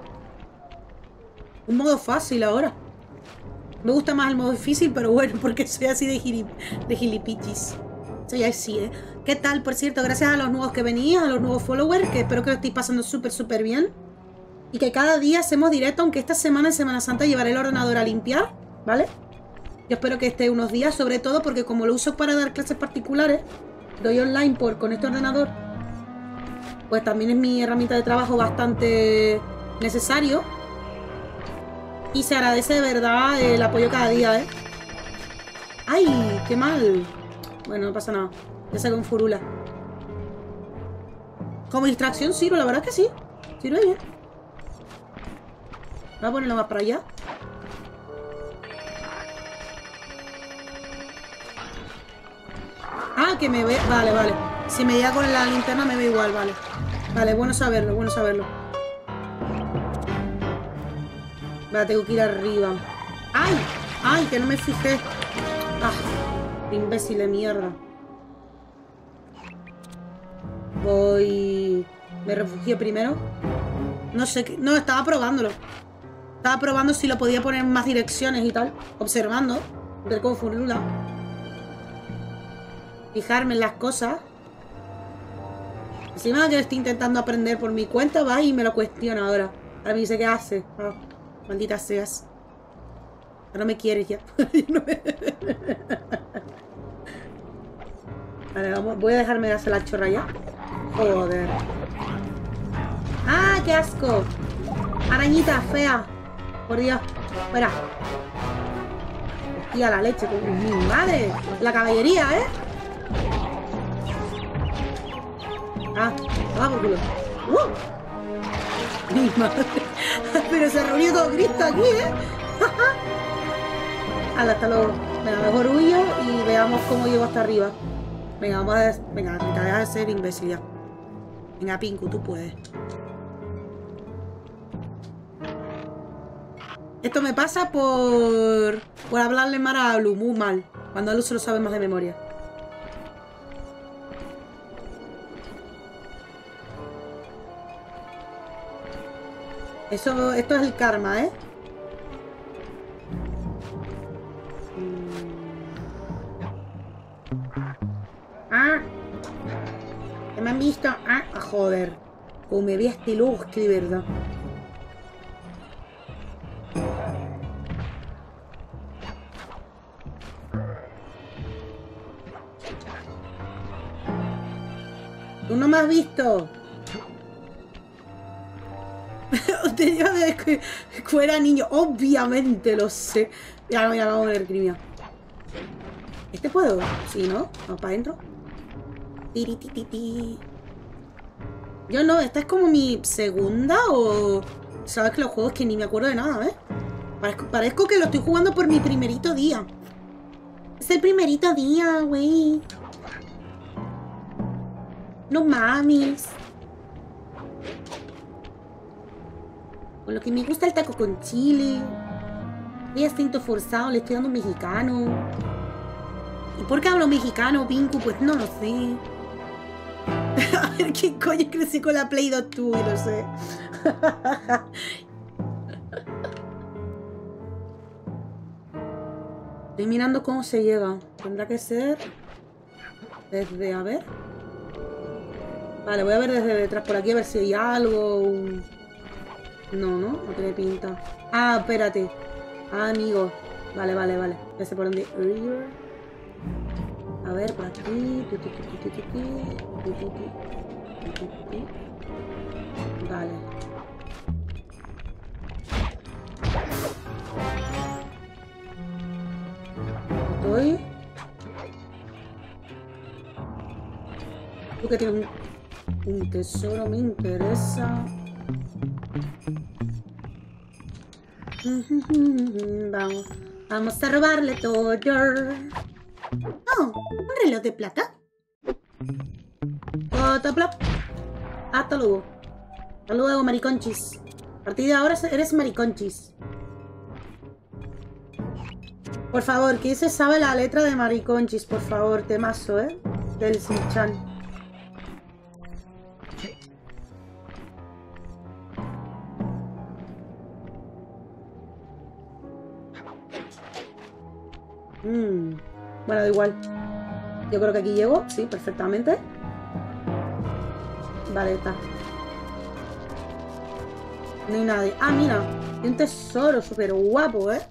Un modo fácil ahora. Me gusta más el modo difícil, pero bueno, porque soy así de, gili de gilipichis. Soy así, ¿eh? ¿Qué tal? Por cierto, gracias a los nuevos que venís, a los nuevos followers, que espero que lo estéis pasando súper, súper bien. Y que cada día hacemos directo, aunque esta semana, en Semana Santa, llevaré el ordenador a limpiar, ¿vale? Yo espero que esté unos días, sobre todo porque como lo uso para dar clases particulares, doy online por, con este ordenador, pues también es mi herramienta de trabajo bastante necesario. Y se agradece de verdad el apoyo cada día, ¿eh? ¡Ay! ¡Qué mal! Bueno, no pasa nada. Ya se con furula. Como distracción sirve, la verdad es que sí. Sirve bien. Voy a ponerlo más para allá. Ah, que me ve... Vale, vale. Si me llega con la linterna me ve igual, vale. Vale, bueno saberlo, bueno saberlo. Vale, tengo que ir arriba. ¡Ay! ¡Ay! Que no me fijé. ¡Ah! Imbécil de mierda. Voy... Me refugié primero. No sé qué... No, estaba probándolo. Estaba probando si lo podía poner en más direcciones y tal. Observando. Ver cómo furula. Fijarme en las cosas. Encima que estoy intentando aprender por mi cuenta, va y me lo cuestiona ahora. Ahora me dice, ¿qué hace? Ah, maldita seas. No me quieres ya. No me... Vale, vamos. Voy a dejarme de hacer la chorra ya. Joder. ¡Ah, qué asco! Arañita fea. Por Dios. Espera. Hostia, la leche. Mi madre. La caballería, ¿eh? Ah, ah, por culo. ¡Uh! Mi madre. Pero se reunió todo Cristo aquí, ¿eh? Hala, hasta luego. Venga, mejor huyo y veamos cómo llego hasta arriba. Venga, vamos a... Venga, te dejas de ser imbécil ya. Venga, Pinku, tú puedes. Esto me pasa por... Por hablarle mal a Alu, muy mal. Cuando Alu se lo sabe más de memoria. Eso, esto es el karma, ¿eh? Ah, ¿qué me han visto? Ah, ah joder. Como me vi este logo, es que de verdad. Tú no me has visto. Tenía de que fuera niño, obviamente lo sé. Ya, ya vamos a ver, crimia. ¿Este puedo? Sí, ¿no? Vamos para adentro. Yo no, esta es como mi segunda o Sabes que los juegos que ni me acuerdo de nada, ¿eh? Parezco, parezco que lo estoy jugando por mi primerito día. Es el primerito día, güey. No mames. Con lo que me gusta el taco con chile. Hay acento forzado, le estoy dando un mexicano. ¿Y por qué hablo mexicano, Pinku? Pues no lo sé. A ver, ¿qué coño crecí con la Play dos tú? Y lo sé. Estoy mirando cómo se llega. Tendrá que ser desde, a ver. Vale, voy a ver desde detrás por aquí a ver si hay algo. No, no, no tiene pinta. Ah, espérate. Ah, amigo. Vale, vale, vale. Ya sé por dónde. A ver, por aquí. Vale. Estoy. Tú que tienes un, un tesoro, me interesa. Vamos. Vamos a robarle todo. Oh, un reloj de plata. Otoplop. Hasta luego. Hasta luego, mariconchis. A partir de ahora eres mariconchis. Por favor, ¿quién se sabe la letra de mariconchis? Por favor, temazo, ¿eh? Del Sinchan. Mm. Bueno, da igual. Yo creo que aquí llego, sí, perfectamente. Vale, está. No hay nadie. Ah, mira, hay un tesoro súper guapo, ¿eh?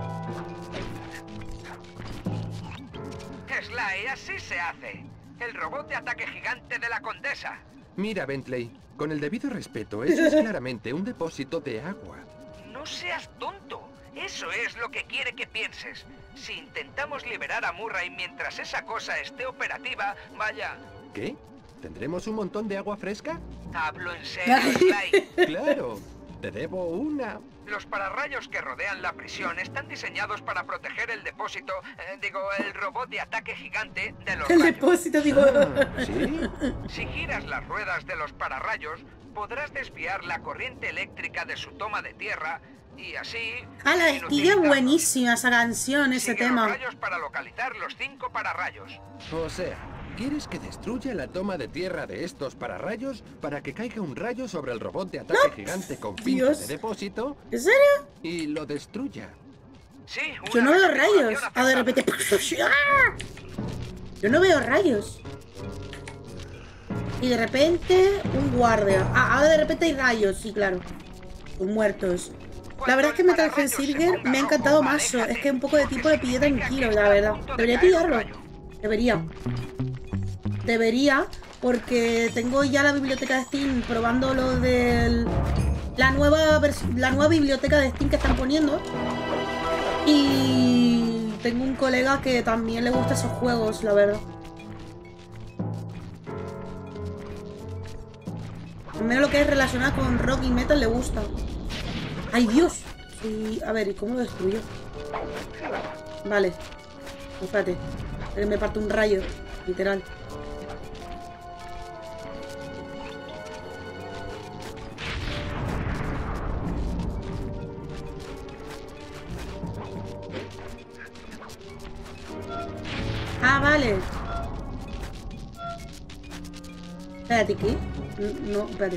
Sly, así se hace. El robot de ataque gigante de la condesa. Mira, Bentley, con el debido respeto, eso es claramente un depósito de agua. No seas tonto. Eso es lo que quiere que pienses. Si intentamos liberar a Murray mientras esa cosa esté operativa, vaya... ¿Qué? ¿Tendremos un montón de agua fresca? Hablo en serio, Sly. Claro, te debo una. Los pararrayos que rodean la prisión están diseñados para proteger el depósito, eh, digo, el robot de ataque gigante de los El rayos. depósito, digo. Ah, ¿sí? Si giras las ruedas de los pararrayos, podrás desviar la corriente eléctrica de su toma de tierra y así... Ah, la Stiga es buenísima esa canción, ese Sigue tema. los rayos para localizar los cinco pararrayos. O sea, ¿quieres que destruya la toma de tierra de estos pararrayos para que caiga un rayo sobre el robot de ataque gigante con pinta Dios. de depósito ¿En serio? y lo destruya? Sí, Yo una no veo rectificación rayos. Ah, de acertada. repente... ¡Ah! Yo no veo rayos. Y de repente un guardia. Ah, ahora de repente hay rayos, sí, claro. Son muertos. La verdad es que Metal Gear Solid me ha encantado más. Es que un poco de tipo le pillé tranquilo, la verdad. Debería pillarlo. Debería. Debería, porque tengo ya la biblioteca de Steam probando lo del... La nueva, la nueva biblioteca de Steam que están poniendo. Y tengo un colega que también le gusta esos juegos, la verdad. Al menos lo que es relacionado con rock y metal le gusta. ¡Ay, Dios! Sí, a ver, ¿y cómo lo destruyo? Vale. Espérate. Que me parte un rayo. Literal. Ah, vale. Espérate, ¿qué? No, espérate.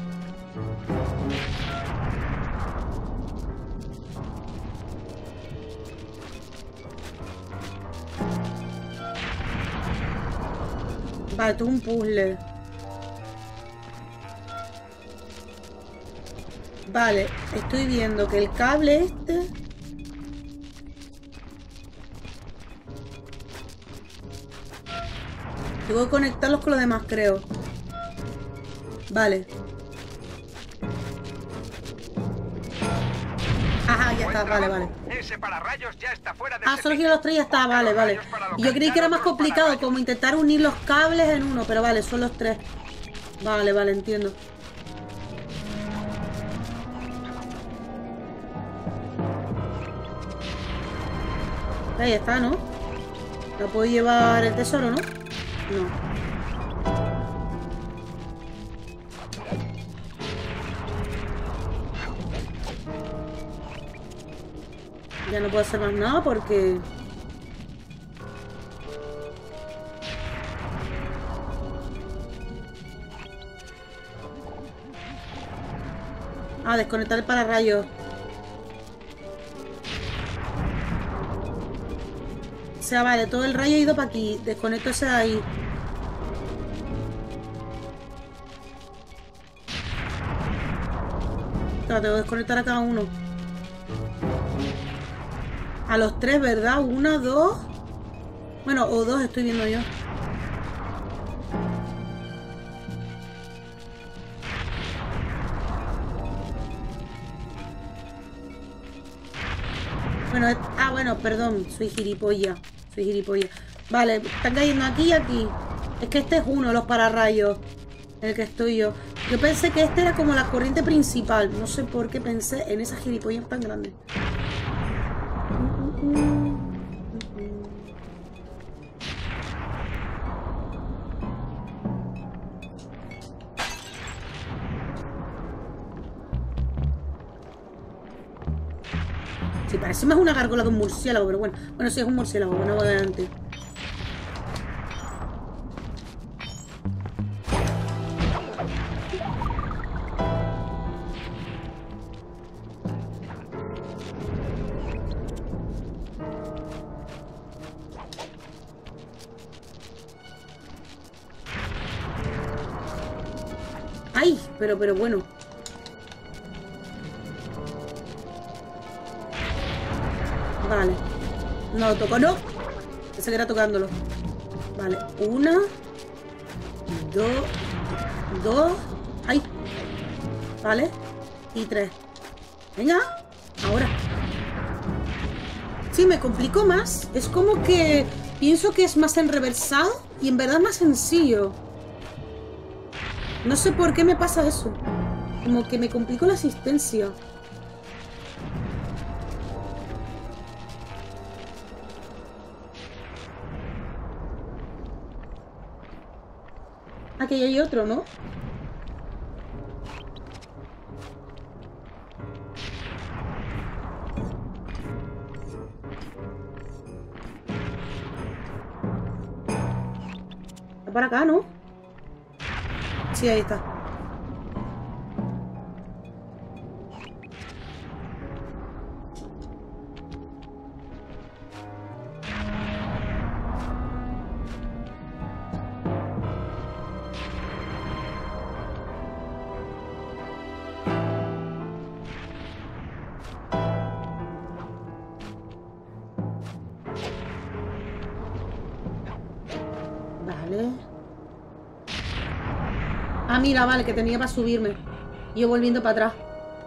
Vale, esto es un puzzle. Vale, estoy viendo que el cable este... Tengo que conectarlos con los demás, creo. Vale. Ajá, ya está, vale, vale. Ese pararrayos ya está fuera de Ah, ese solo pico. giro los tres y ya está, vale, vale. Y yo creí que era más complicado, como intentar unir los cables en uno, pero vale, son los tres. Vale, vale, entiendo. Ahí está, ¿no? ¿No puedo llevar el tesoro, no? No. Ya no puedo hacer más nada porque... Ah, desconectar el pararrayos. O sea, vale, todo el rayo ha ido para aquí. Desconecto ese de ahí. Claro, tengo que desconectar a cada uno. A los tres, ¿verdad? Una, dos... Bueno, o dos estoy viendo yo. Bueno, es... ah, bueno, perdón. Soy gilipollas. Soy gilipollas. Vale, están cayendo aquí y aquí. Es que este es uno, los pararrayos. En el que estoy yo. Yo pensé que este era como la corriente principal. No sé por qué pensé en esa gilipollas tan grande. Sí, parece más una gárgola que un murciélago, pero bueno. Bueno, sí, es un murciélago, bueno, voy adelante. ¡Ay! Pero, pero bueno. Vale. No lo toco, no. Se queda tocándolo. Vale. Una. Dos. Dos. ¡Ay! Vale. Y tres. Venga. Ahora. Sí, me complico más. Es como que pienso que es más enreversado y en verdad más sencillo. No sé por qué me pasa eso. Como que me complico la asistencia. Aquí hay otro, ¿no? Está para acá, ¿no? Sí, ahí está. Vale. Ah, mira, vale, que tenía para subirme. Y yo volviendo para atrás.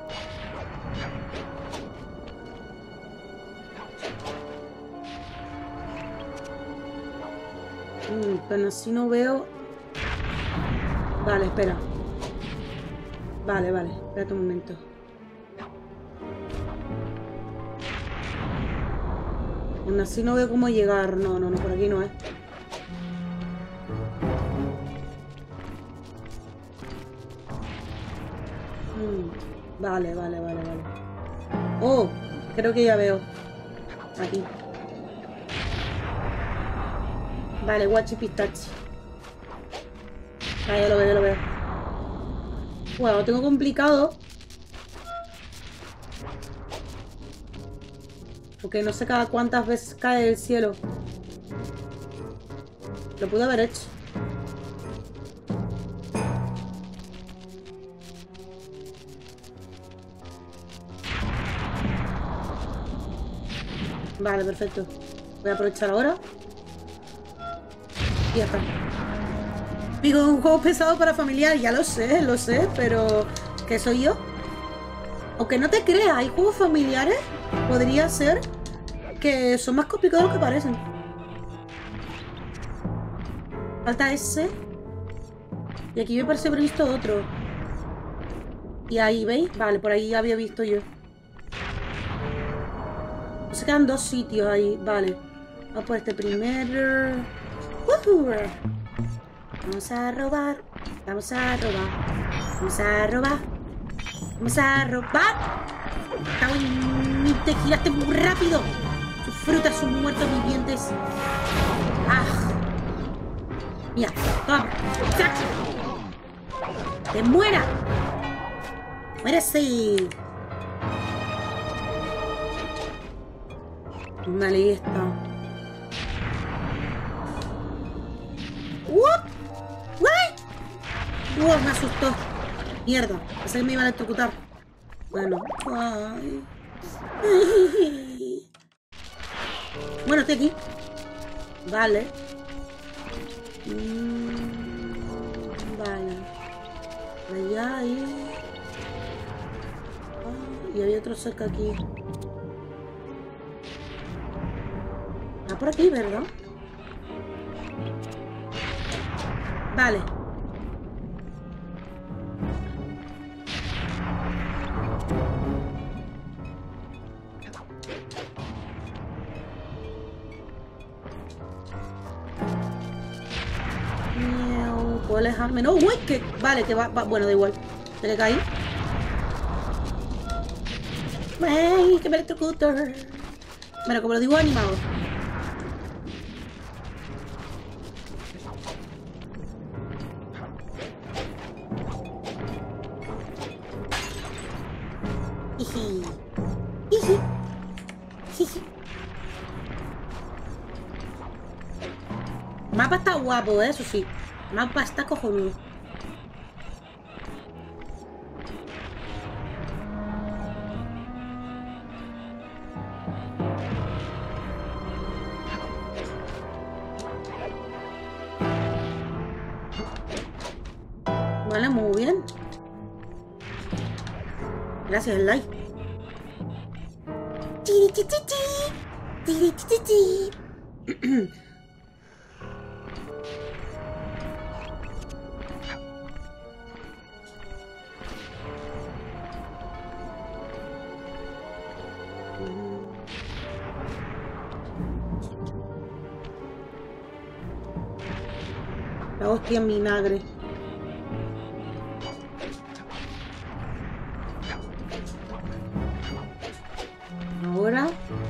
Mm, pero así no veo... Vale, espera. Vale, vale. Espérate un momento. Aún así no veo cómo llegar. No, no, no, por aquí no es. Vale, vale, vale, vale. Oh, creo que ya veo. Aquí. Vale, guachi pistachi. Ah, ya lo veo, ya lo veo. Bueno, lo tengo complicado. Porque no sé cada cuántas veces cae del cielo. Lo pude haber hecho. Vale, perfecto. Voy a aprovechar ahora. Y ya está. Digo, un juego pesado para familiar. Ya lo sé, lo sé, pero... ¿qué soy yo? Aunque no te creas, hay juegos familiares. Podría ser que son más complicados de lo que parecen. Falta ese. Y aquí me parece haber visto otro. Y ahí, ¿veis? Vale, por ahí había visto yo. Se quedan dos sitios ahí, vale. Vamos por este primer... ¡Woohoo! Vamos a robar. Vamos a robar. Vamos a robar. Vamos a robar. Te giraste muy rápido. Sus frutas son muertos vivientes. ¡Ah! Mira, toma. ¡Te muera! ¡Muérese! Vale, está. ¿What? ¿What? ¡Wow! Me asustó. Mierda. Pensé que me iban a electrocutar. Bueno. Ay. Bueno, estoy aquí. Vale. Mm, vale. Allá ahí. Ah, y había otro cerca aquí. Ah, por aquí, ¿verdad? Vale. ¿Puedo alejarme? No, uy, que... Vale, que va, va... Bueno, da igual. Se le caí. ¡Ay, que me electrocuto! Bueno, como lo digo animado. Jiji. Jiji. Jiji. El mapa está guapo, ¿eh? Eso sí. El mapa está cojonudo. Vale, muy bien. Gracias, el like. Tiri, ti, ti, ti. Tiri, ti, ti, ti. La hostia en vinagre. Ahora.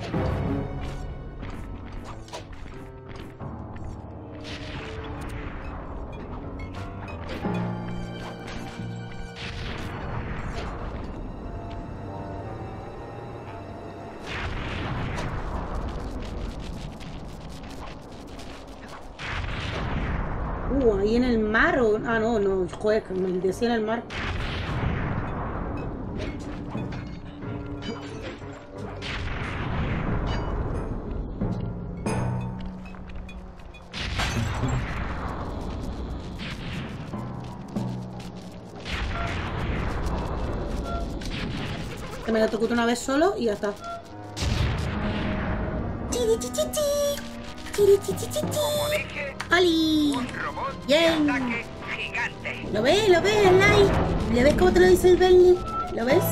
Uh, ahí en el mar o... Ah, no, no, joder, que me decía en el mar. Que me lo tocuto una vez solo y ya está. Como dije, ¡Ali! un robot Bien. de ataque gigante. ¿Lo ves? ¿Lo ves, el like? ¿Le ves cómo te lo dice el Benny? ¿Lo ves?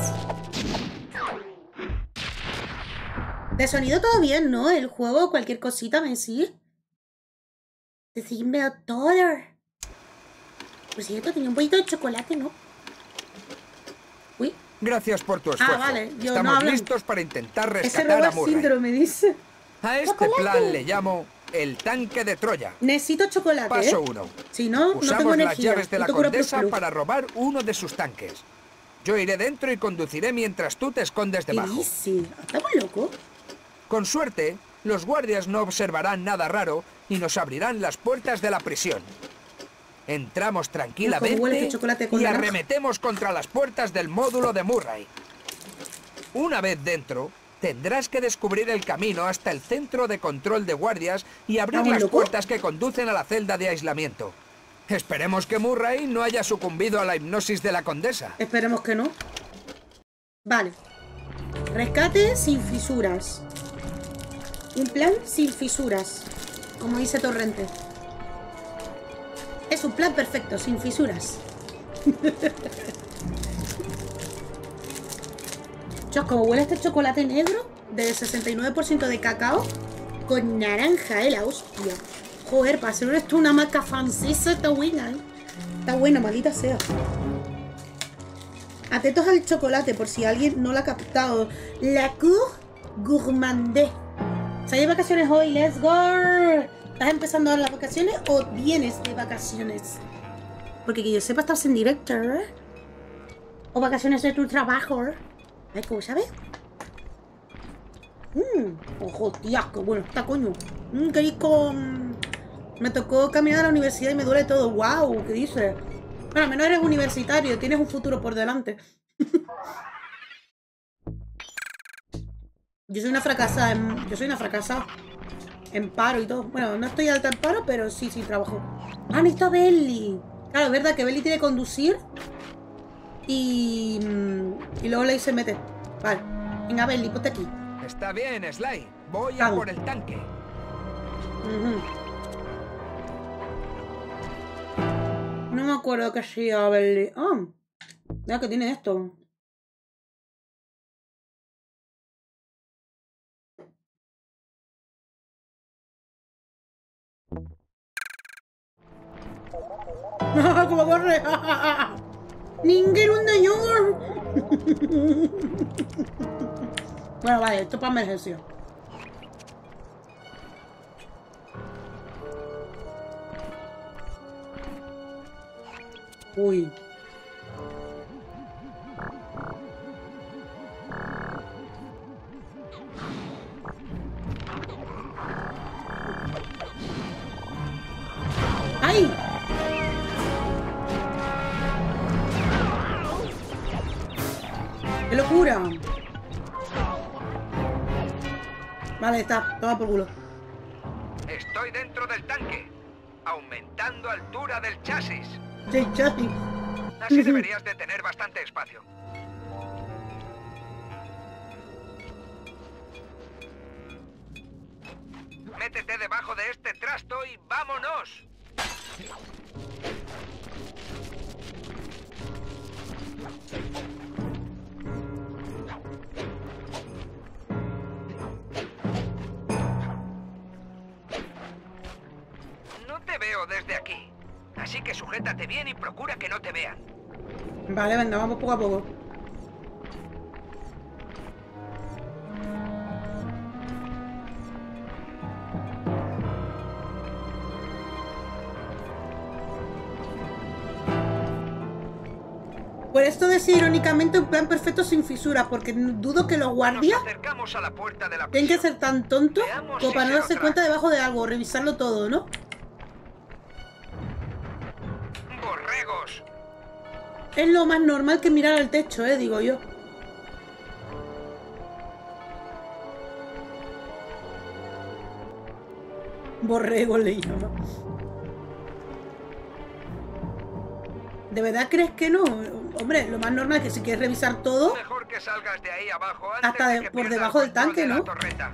De sonido todo bien, ¿no? El juego, cualquier cosita me decís. Decime todo. Por cierto, tenía un poquito de chocolate, ¿no? Uy. Gracias por tu esfuerzo. Ah, vale. Yo Estamos no hablo. listos para intentar Ese rescatar a robot Murray. síndrome, dice. A este ¡Chocolate! plan le llamo el tanque de Troya. Necesito chocolate, Paso ¿eh? uno. Si no, no tengo Usamos las energía. llaves de la Necesito cura condesa plus plus. para robar uno de sus tanques. Yo iré dentro y conduciré mientras tú te escondes ¿Qué debajo. dice? ¿Estamos locos? Con suerte, los guardias no observarán nada raro y nos abrirán las puertas de la prisión. Entramos ¿Cómo huele tranquilamente este chocolate con y naranja? arremetemos contra las puertas del módulo de Murray. Una vez dentro, tendrás que descubrir el camino hasta el centro de control de guardias y abrir ¿Estamos las locos? puertas que conducen a la celda de aislamiento. Esperemos que Murray no haya sucumbido a la hipnosis de la condesa. Esperemos que no. Vale. Rescate sin fisuras. Un plan sin fisuras. Como dice Torrente. Es un plan perfecto, sin fisuras. Chos, como huele este chocolate negro de sesenta y nueve por ciento de cacao. con naranja, eh, la hostia. Joder, para hacer esto una marca francesa está buena, eh. Está buena, maldita sea. Atentos al chocolate, por si alguien no lo ha captado. La Cour Gourmandais. ¿Sales de vacaciones hoy? ¡Let's go! ¿Estás empezando ahora las vacaciones o vienes de vacaciones? Porque que yo sepa, estás en directo, ¿eh? O vacaciones de tu trabajo, ¿eh? ¿Cómo sabes? Mmm, ojo, tía, qué bueno está, coño. Mmm, qué rico. Me tocó caminar a la universidad y me duele todo. ¡Wow! ¿Qué dices? Bueno, al menos eres universitario, tienes un futuro por delante. Yo soy una fracasada, en, yo soy una fracasada. En paro y todo. Bueno, no estoy alta en paro, pero sí, sí, trabajo. Ah, necesito a Belly. Claro, es verdad que Belly tiene que conducir. Y... Y luego Ley se mete. Vale. Venga, Belly, ponte aquí. Está bien, Sly. Voy Claro. a por el tanque. Uh-huh. No me acuerdo que hacía Belly. Ah, mira que tiene esto. ¡Cómo corre! ¡Ningún señor! Bueno, vale, esto es para emergencia. Uy. ¡Ay! ¡Qué locura! Vale, está. Toma por culo. Estoy dentro del tanque, aumentando altura del chasis. Sí, chasis. Así deberías de tener bastante espacio. Métete debajo de este trasto y vámonos. No te veo desde aquí, así que sujétate bien y procura que no te vean. Vale, venga, vamos poco a poco. Por esto decía irónicamente un plan perfecto sin fisuras, porque dudo que los guardias Nos acercamos a la puerta de la tienen que prisión. ser tan tontos Veamos como si para se no lo darse trae. cuenta debajo de algo, revisarlo todo, ¿no? ¡Borregos! Es lo más normal que mirar al techo, eh, digo yo. Borrego le llama. ¿De verdad crees que no? Hombre, lo más normal es que si quieres revisar todo, Mejor que salgas de ahí abajo antes hasta de de- que por pierda debajo el del control tanque, de la ¿no? torreta.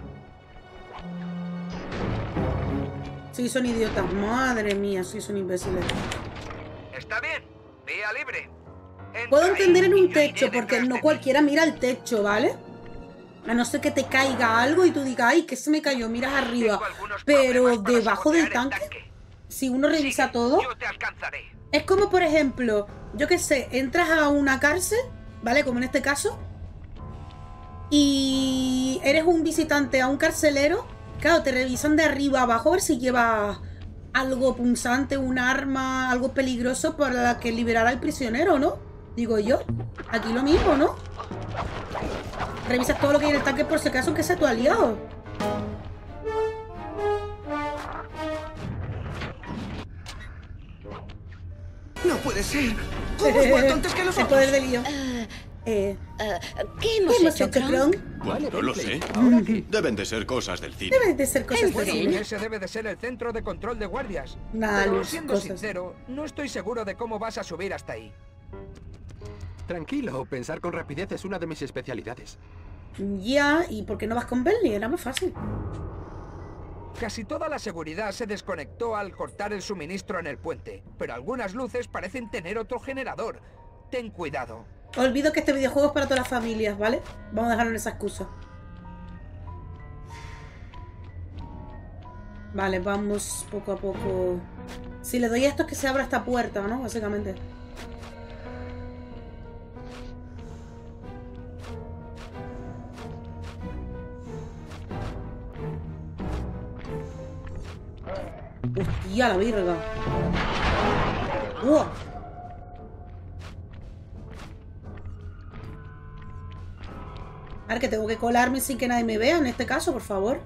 sí son idiotas. Madre mía, sí son imbéciles. Está bien, vía libre. Entra Puedo entender ahí en y un yo techo, iré porque detrás no de ti. cualquiera mira el techo, ¿vale? A no ser que te caiga algo y tú digas, ay, que se me cayó, miras arriba. Tengo algunos Pero problemas para debajo del sabotear el tanque, si uno revisa Sigue, todo, yo te alcanzaré. es como, por ejemplo, yo qué sé, entras a una cárcel, ¿vale? Como en este caso, y eres un visitante a un carcelero, claro, te revisan de arriba abajo a ver si llevas algo punzante, un arma, algo peligroso para que liberar al prisionero, ¿no? Digo yo, aquí lo mismo, ¿no? Revisas todo lo que hay en el tanque por si acaso que sea tu aliado. No puede ser. ¿Cómo has vuelto antes que los El otros? poder del lío. Eh, ¿Qué hemos, ¿Qué hemos hecho, hecho, Kronk? Kronk? Bueno, no lo sé. ¿Ahora qué? Deben de ser cosas del cine. Debe de ser cosas ¿En así. serio? Ese debe de ser el centro de control de guardias. Nah, Pero Luz, siendo cosas. sincero, no estoy seguro de cómo vas a subir hasta ahí. Tranquilo, pensar con rapidez es una de mis especialidades. Ya, ¿y por qué no vas con Bentley? Era más fácil. Casi toda la seguridad se desconectó al cortar el suministro en el puente, pero algunas luces parecen tener otro generador. Ten cuidado. Olvido que este videojuego es para todas las familias, ¿vale? Vamos a dejarlo en esa excusa. Vale, vamos poco a poco. Si le doy esto es que se abra esta puerta, ¿no? Básicamente. Hostia, la virga. ¡Uah! A ver, que tengo que colarme sin que nadie me vea en este caso, por favor.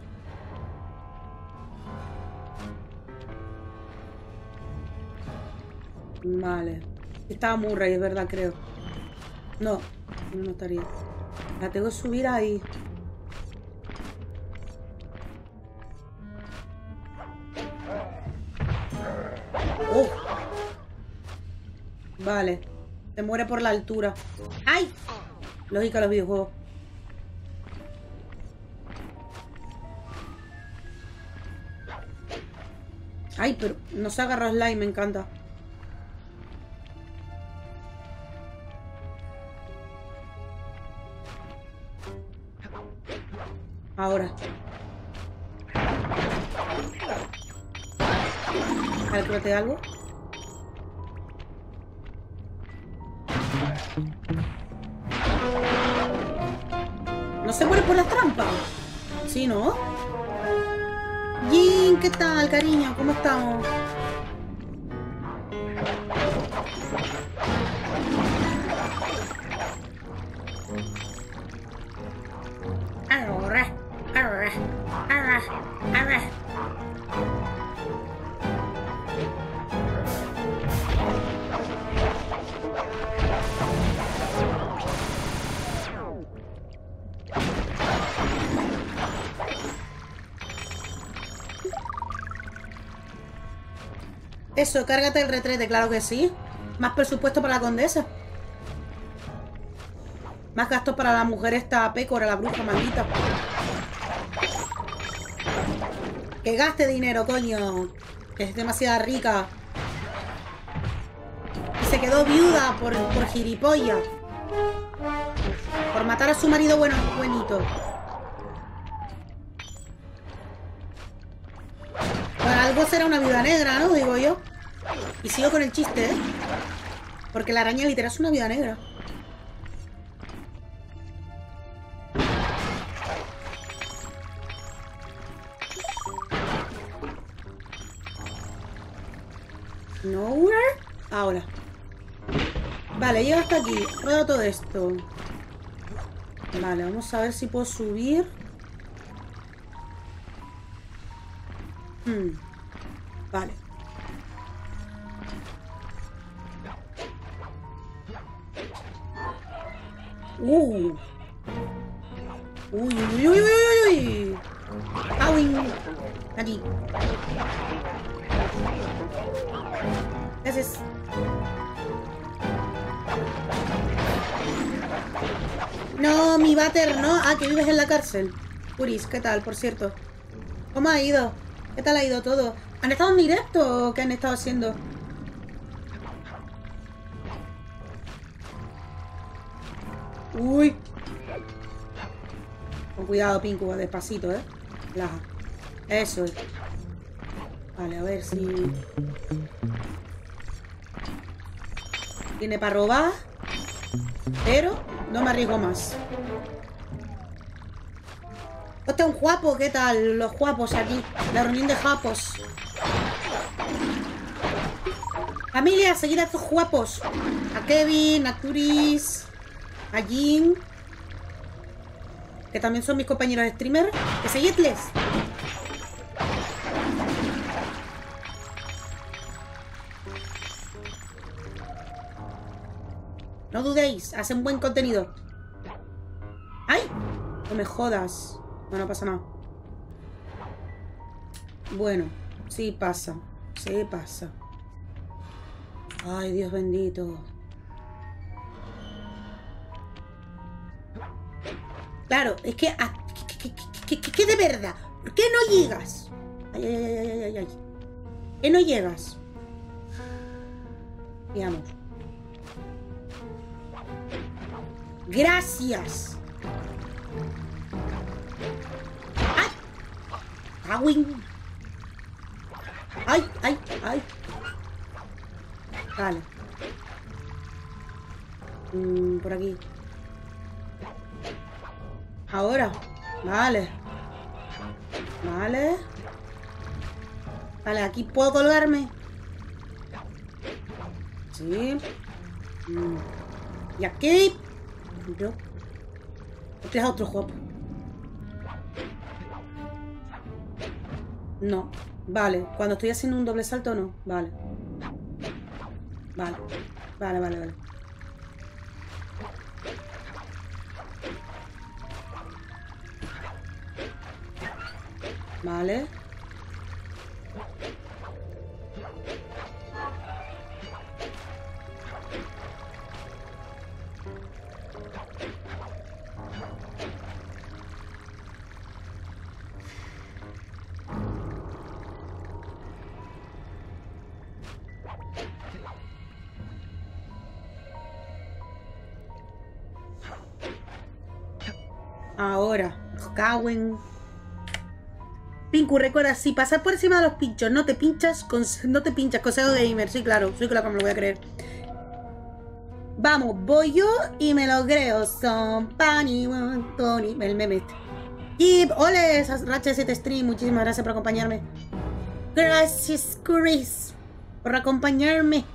Vale. Estaba Murray, es verdad, creo. No, no estaría. La tengo que subir ahí. Oh. Vale. Se muere por la altura. ¡Ay! Lógica los videojuegos. Ay, pero no se agarra slime, me encanta. Ahora. Cálculate algo. ¿No se muere por la trampa? Sí, ¿no? Jin, ¿qué tal, cariño? ¿Cómo estamos? Arre, arre, arre, arre. Eso, cárgate el retrete, claro que sí. Más presupuesto para la condesa. Más gastos para la mujer esta pécora, la bruja maldita. Que gaste dinero, coño. Que es demasiado rica. Y se quedó viuda por, por gilipollas. Por matar a su marido bueno, buenito. Bueno, algo será una viuda negra, ¿no? Digo yo. Y sigo con el chiste, ¿eh? Porque la araña literal es una viuda negra. Nowhere. Ahora. Vale, llego hasta aquí. Ruedo todo esto. Vale, vamos a ver si puedo subir. Hmm. Vale. Uh. Uy, uy, uy, uy, uy, uy. Awing. Aquí. Gracias. No, mi váter no. Ah, que vives en la cárcel. Puris, ¿qué tal, por cierto? ¿Cómo ha ido? ¿Qué tal ha ido todo? ¿Han estado en directo o qué han estado haciendo? Uy. Con cuidado, Pinku, despacito, ¿eh? Laja. Eso es. Vale, a ver si... Tiene para robar. Pero no me arriesgo más. Hostia, un guapo, ¿qué tal? Los guapos aquí. La reunión de guapos. Familia, seguid a estos guapos. A Kevin, a Turis, a Jin, que también son mis compañeros de streamer. Que seguidles. No dudéis, hacen buen contenido. ¡Ay! No me jodas. No, no pasa nada. Bueno, sí pasa. Sí pasa. Ay, Dios bendito. Claro, es que... Ah, que, que, que, que de verdad. ¿Por qué no llegas? Ay, ay, ay, ay, ay, ay. ¿Por qué no llegas? Veamos. Gracias. ¡Ay! ¡Awing! ¡Ay! ¡Ay! Vale. Mm, por aquí. Ahora. Vale. Vale. Vale, aquí puedo colgarme. Sí. Mm. Y aquí. No. Este es otro juego. No. Vale. Cuando estoy haciendo un doble salto, no. Vale. Vale. Vale, vale, vale. Vale. Ahora, Cowen. Pinku, recuerda, si pasas por encima de los pinchos, no te pinchas, con, no te pinchas, consejo gamer. Sí, claro, sí, claro que me lo voy a creer. Vamos, voy yo y me lo creo. Son Pani, Tony, el meme este. Y ole, Racha siete Stream, muchísimas gracias por acompañarme. Gracias, Chris, por acompañarme.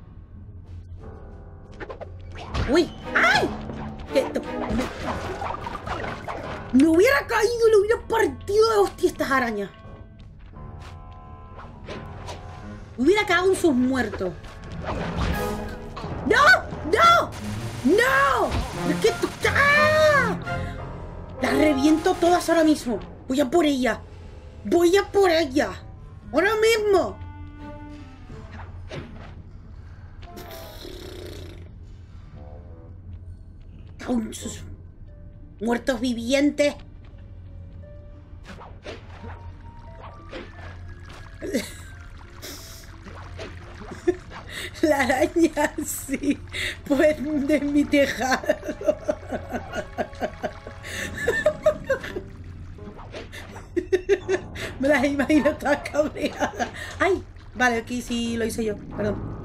Uy, ¡ay! ¿Qué? Me hubiera caído y le hubiera partido de hostia estas arañas. Me hubiera cagado en sus muertos. ¡No! ¡No! ¡No! ¿Qué? ¡Ah! Las reviento todas ahora mismo. Voy a por ella. Voy a por ella. Ahora mismo. Cago en sus muertos vivientes. La araña, sí, pues de mi tejado. Me las imagino todas cabreadas. Ay, vale, aquí sí lo hice yo, perdón.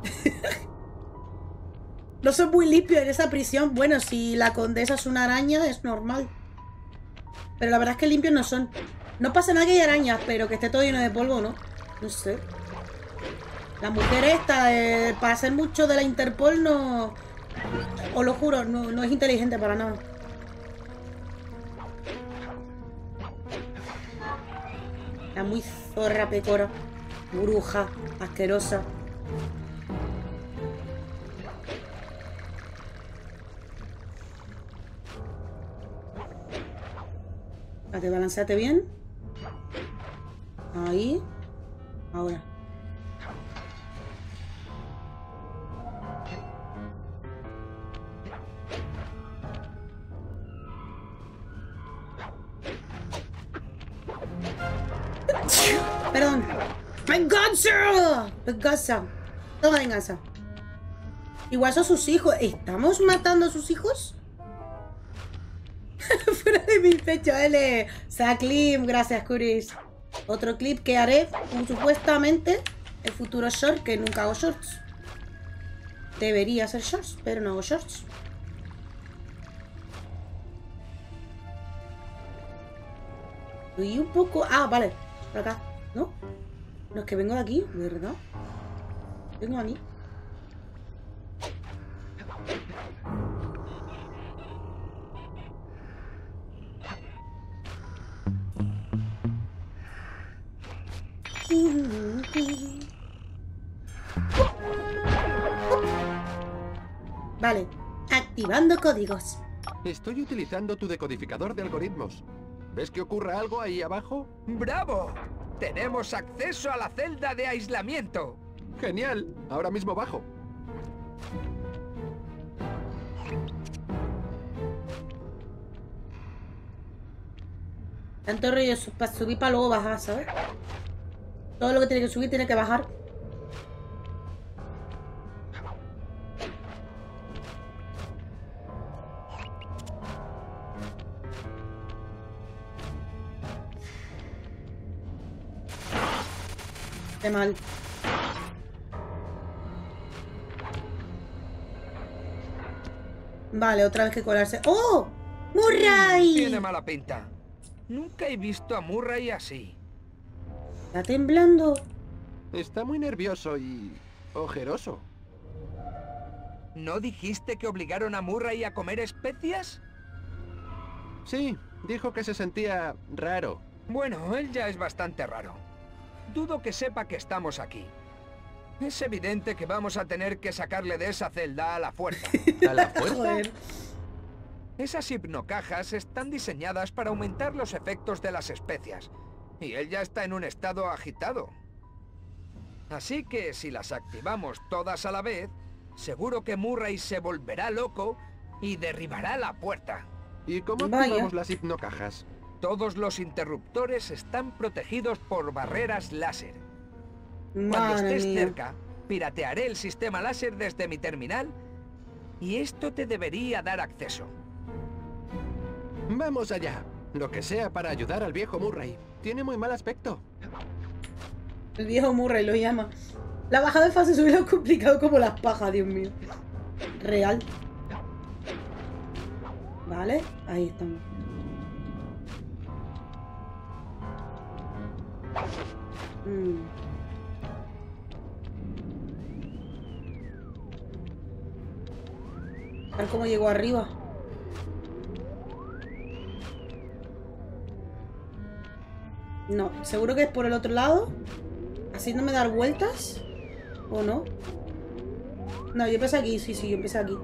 No soy muy limpio en esa prisión. Bueno, si la condesa es una araña, es normal. Pero la verdad es que limpios no son. No pasa nada que hay arañas, pero que esté todo lleno de polvo, ¿no? No sé. La mujer esta, eh, para hacer mucho de la Interpol, no... Os lo juro, no, no es inteligente para nada. La muy zorra pecora. Bruja, asquerosa. Espérate, balanceate bien. Ahí. Ahora. Perdón. ¡Venganza! ¡Venganza! Toma venganza. Igual son sus hijos. ¿Estamos matando a sus hijos? Fuera de mi pecho, L. Saclim, gracias, Curis. Otro clip que haré, un, supuestamente, el futuro short, que nunca hago shorts. Debería hacer shorts, pero no hago shorts. Y un poco... Ah, vale. Por acá. ¿No? No, es que vengo de aquí, ¿verdad? Vengo de aquí. Vale, activando códigos. Estoy utilizando tu decodificador de algoritmos. ¿Ves que ocurre algo ahí abajo? ¡Bravo! Tenemos acceso a la celda de aislamiento. ¡Genial! Ahora mismo bajo. Tanto rollo para subir para luego bajar, ¿sabes? Todo lo que tiene que subir tiene que bajar. Qué mal. Vale, otra vez que colarse. ¡Oh! ¡Murray! Tiene mala pinta. Nunca he visto a Murray así. Está temblando. Está muy nervioso y... ojeroso. ¿No dijiste que obligaron a Murray a comer especias? Sí, dijo que se sentía raro. Bueno, él ya es bastante raro. Dudo que sepa que estamos aquí. Es evidente que vamos a tener que sacarle de esa celda a la fuerza. ¿A la fuerza? Joder. Esas hipnocajas están diseñadas para aumentar los efectos de las especias. Y él ya está en un estado agitado. Así que si las activamos todas a la vez, seguro que Murray se volverá loco y derribará la puerta. ¿Y cómo Vaya. activamos las hipnocajas? Todos los interruptores están protegidos por barreras láser. Cuando Madre estés mía. cerca, piratearé el sistema láser desde mi terminal y esto te debería dar acceso. Vamos allá. Lo que sea para ayudar al viejo Murray. Tiene muy mal aspecto. El viejo Murray lo llama. La bajada de fase se hubiera complicado como las pajas, Dios mío. Real. Vale, ahí estamos. Mm. A ver cómo llegó arriba. No, seguro que es por el otro lado. Haciéndome dar vueltas. ¿O no? No, yo empecé aquí, sí, sí, yo empecé aquí.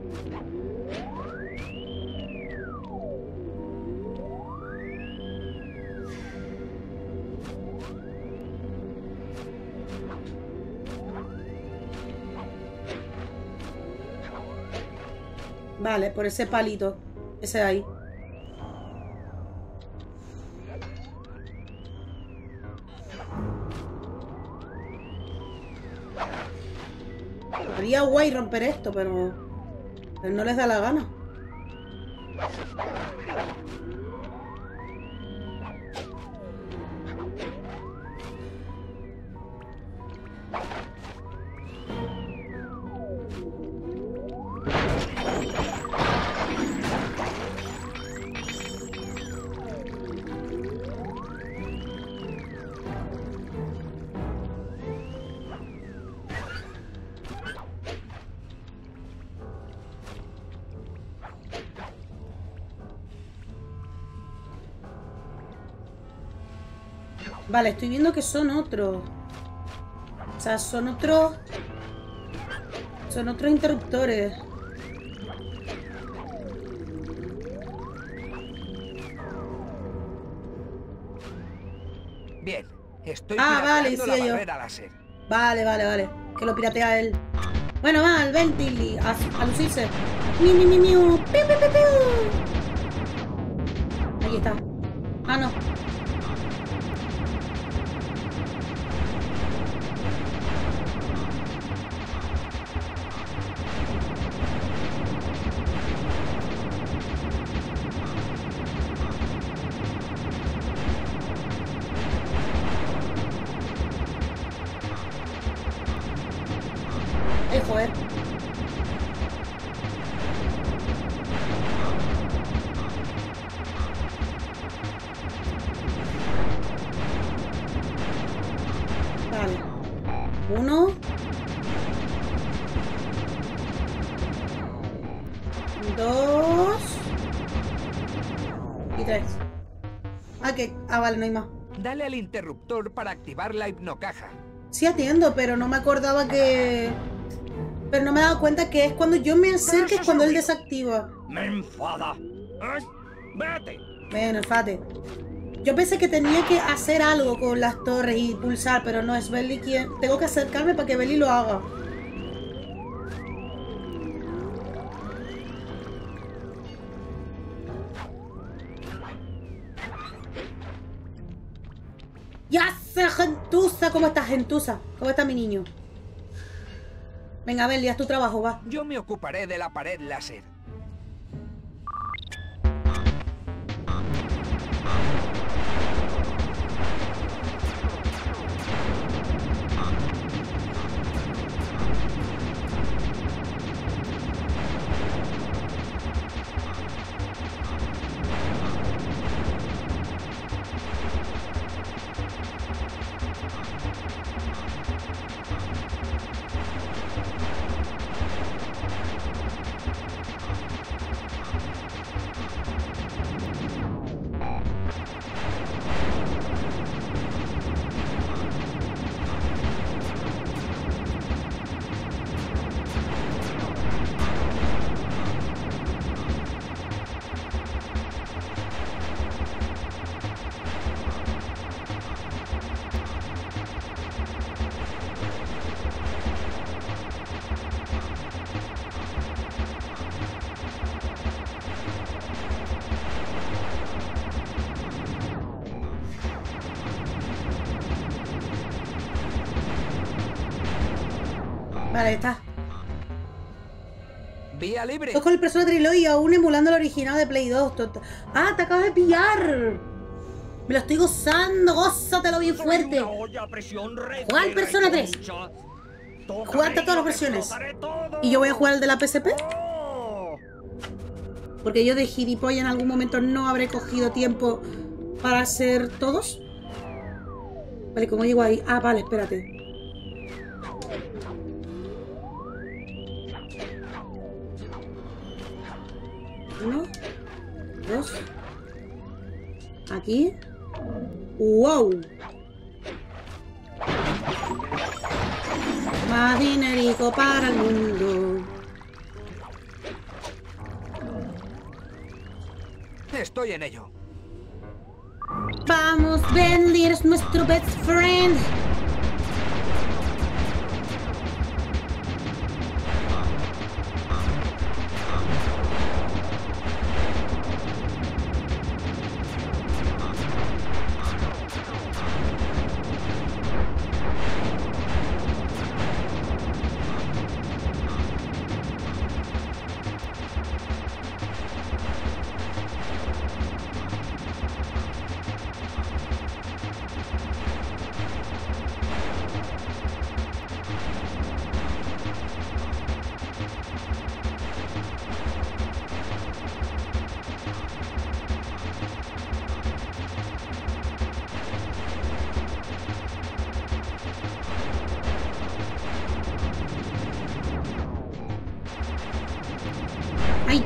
Vale, por ese palito. Ese de ahí. Sería guay romper esto, pero... pero no les da la gana. Vale, estoy viendo que son otros. O sea, son otros... Son otros interruptores. Bien, estoy Ah, vale, pirateando sí, la yo. barrera láser. Vale, vale, vale. Que lo piratea él. Bueno, va, al Bentley. A, a lucirse. Mi, mi, mi, miu. Piu, piu, piu, piu. Ahí está. Ah, no. Eh, joder. Vale. Uno. Dos. Y tres. Ah, que... Ah, vale, no hay más. Dale al interruptor para activar la hipnocaja. Sí atiendo, pero no me acordaba que... Pero no me he dado cuenta que es cuando yo me acerque, es cuando él desactiva. ¡Me enfada! ¡Ay! ¡Vete! Bueno, enfate. Yo pensé que tenía que hacer algo con las torres y pulsar, pero no es Belly quien... Tengo que acercarme para que Belly lo haga. ¡Ya se gentuza! ¿Cómo estás, gentuza? ¿Cómo está mi niño? Venga, Belly, haz tu trabajo, va. Yo me ocuparé de la pared láser. Vale, está. Vía libre. Esto es con el Persona Trilogy, aún emulando el original de Play dos. ¡Ah, te acabas de pillar! Me lo estoy gozando, gózatelo bien fuerte. Juega al Persona tres. Jugarte a todas las versiones. Y yo voy a jugar el de la P S P. Porque yo de gilipollas en algún momento no habré cogido tiempo para hacer todos. Vale, ¿cómo llego ahí? Ah, vale, espérate. Uno, dos. Aquí. ¡Wow! Más dinerico para el mundo. Estoy en ello. Vamos, Bentley, eres nuestro best friend. ¡Ay!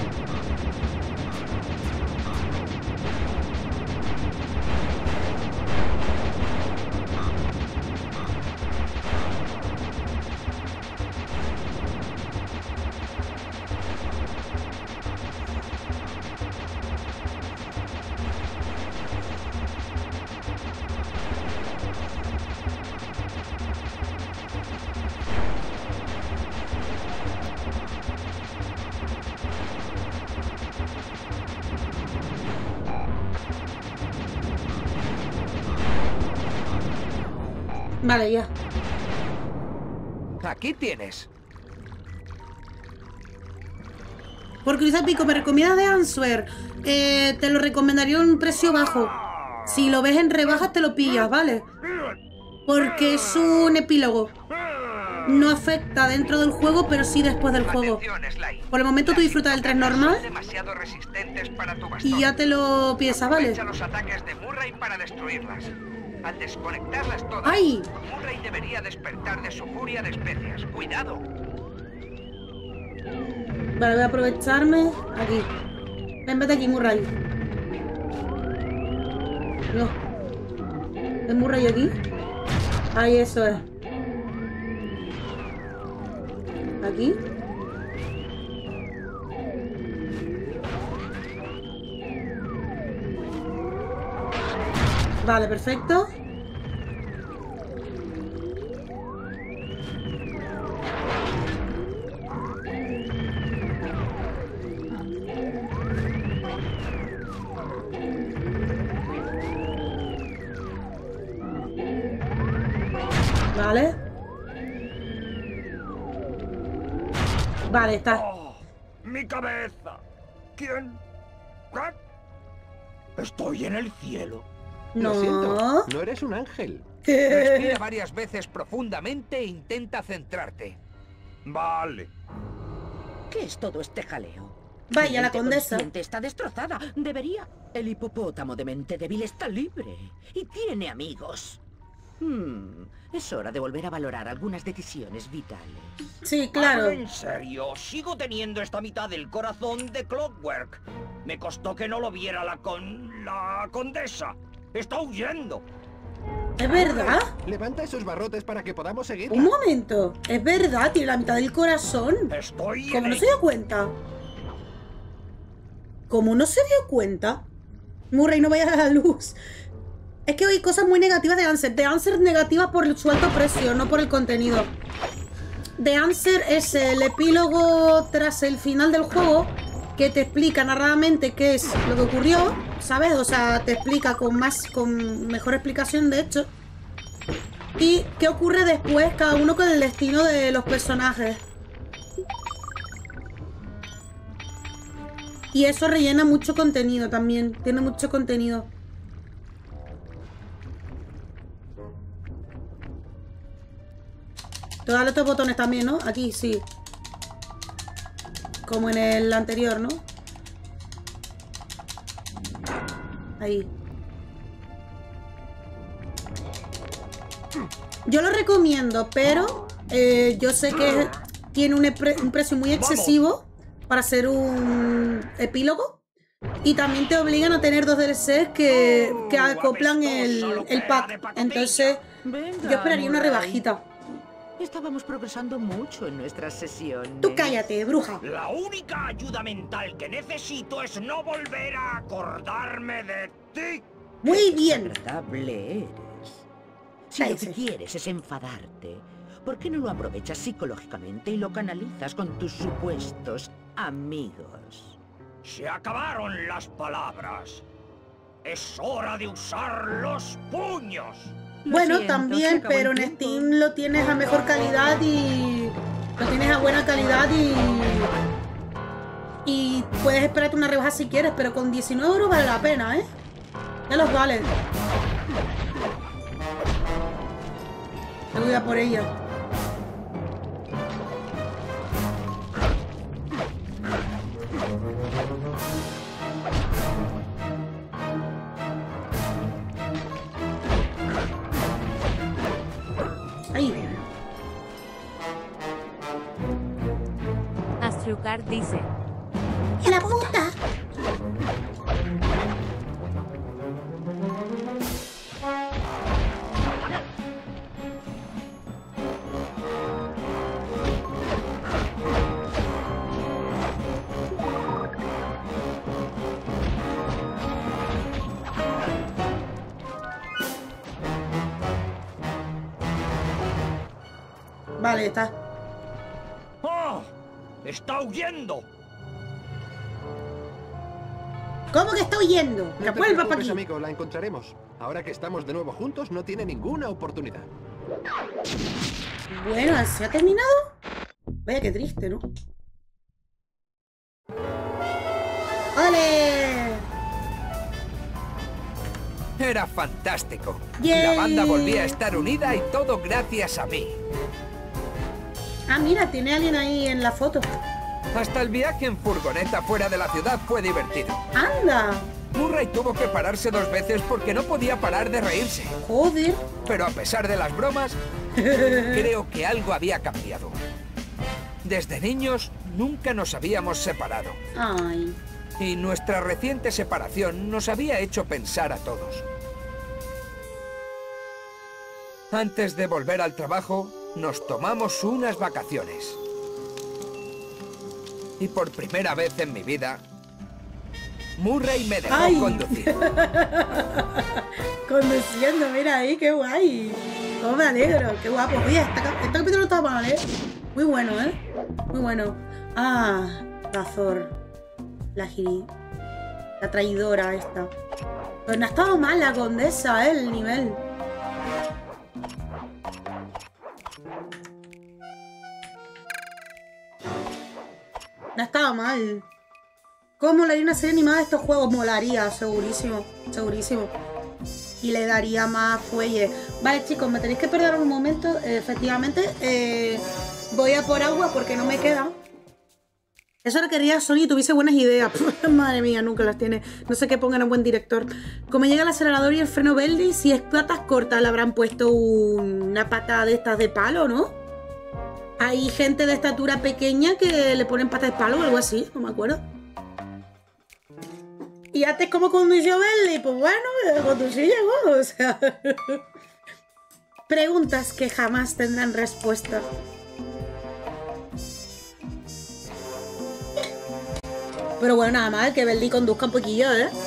Vale, ya. Aquí tienes. Por curiosidad, Pico, me recomiendas de Answer. Eh, te lo recomendaría a un precio bajo. Si lo ves en rebajas, te lo pillas, ¿vale? Porque es un epílogo. No afecta dentro del juego, pero sí después del juego. Por el momento tú disfrutas del tres normal y ya te lo piensas, ¿vale? Los ataques de Murray para destruirlas. Al desconectarlas todas, ¡ay! Murray debería despertar de su furia de especias. ¡Cuidado! Vale, voy a aprovecharme. Aquí. Ven, vete aquí, Murray. No. ¿Es Murray aquí? Ahí, eso es. Aquí. Vale, perfecto. Vale. Vale, está. Oh, ¡mi cabeza! ¿Quién? ¿Qué? Estoy en el cielo. No. Lo siento, no eres un ángel. Respira varias veces profundamente e intenta centrarte. Vale. ¿Qué es todo este jaleo? Vaya, la mente condesa. consciente está destrozada. Debería. El hipopótamo de mente débil está libre. Y tiene amigos. Hmm, es hora de volver a valorar algunas decisiones vitales. Sí, claro. En serio, sigo teniendo esta mitad del corazón de Clockwork. Me costó que no lo viera la con... la condesa. Está huyendo. ¿Es verdad? Levanta esos barrotes para que podamos seguir. Un momento. Es verdad, tiene la mitad del corazón. Estoy ¿Cómo en no se dio cuenta? ¿Cómo no se dio cuenta? Murray, no vayas a la luz. Es que hay cosas muy negativas de Answer. De Answer negativas por su alto precio, no por el contenido. The Answer es el epílogo tras el final del juego que te explica narradamente qué es lo que ocurrió, ¿sabes? O sea, te explica con más, con mejor explicación, de hecho. Y qué ocurre después, cada uno con el destino de los personajes. Y eso rellena mucho contenido también. Tiene mucho contenido. Todos los otros botones también, ¿no? Aquí, sí. Como en el anterior, ¿no? Ahí. Yo lo recomiendo, pero eh, yo sé que tiene un, un precio muy excesivo para ser un epílogo. Y también te obligan a tener dos D L Cs que, que acoplan el, el pack. Entonces, yo esperaría una rebajita. Estábamos progresando mucho en nuestras sesiones. Tú cállate, bruja. La única ayuda mental que necesito es no volver a acordarme de ti. Muy bien. Qué agradable eres. Si lo que quieres es enfadarte, ¿por qué no lo aprovechas psicológicamente y lo canalizas con tus supuestos amigos? Se acabaron las palabras. Es hora de usar los puños. Bueno, también, pero en Steam lo tienes a mejor calidad y... Lo tienes a buena calidad y... Y puedes esperarte una rebaja si quieres, pero con diecinueve euros vale la pena, ¿eh? Ya los vale. Yo voy a por ella. Ahí. Astrucar dice: ¡La puta! Vale, está. ¡Oh! ¡Está huyendo! ¿Cómo que está huyendo? No ¡Que te vuelva para preocupes, aquí! amigo, la encontraremos. Ahora que estamos de nuevo juntos, no tiene ninguna oportunidad. Bueno, ¿se ha terminado? Vaya, qué triste, ¿no? ¡Ole! Era fantástico. ¡Yay! La banda volvía a estar unida y todo gracias a mí. Ah, mira, tiene alguien ahí en la foto. Hasta el viaje en furgoneta fuera de la ciudad fue divertido. ¡Anda! Murray tuvo que pararse dos veces porque no podía parar de reírse. ¡Joder! Pero a pesar de las bromas, creo que algo había cambiado. Desde niños nunca nos habíamos separado. ¡Ay! Y nuestra reciente separación nos había hecho pensar a todos. Antes de volver al trabajo, nos tomamos unas vacaciones. Y por primera vez en mi vida, Murray me dejó ¡Ay! conducir. Conduciendo, mira ahí, qué guay. Cómo me alegro, qué guapo. Oye, este, este capítulo está mal, ¿eh? Muy bueno, ¿eh? Muy bueno. Ah, Razor. La Giri. La traidora esta. Pues no ha estado mal la condesa, ¿eh? El nivel. No ha estado mal. ¿Cómo le haría una serie animada de estos juegos? Molaría, segurísimo. Segurísimo. Y le daría más fuelle. Vale, chicos, me tenéis que perdonar un momento. Eh, efectivamente, eh, voy a por agua porque no me queda. Eso era que quería Sony tuviese buenas ideas. Madre mía, nunca las tiene. No sé qué pongan a un buen director. Como llega el acelerador y el freno verde, si es patas cortas le habrán puesto una pata de estas de palo, ¿no? Hay gente de estatura pequeña que le ponen patas de palo o algo así, no me acuerdo. Y antes como condució Belly, pues bueno, conducí llegó, o sea... Preguntas que jamás tendrán respuesta. Pero bueno, nada mal que Belly conduzca un poquillo, ¿eh?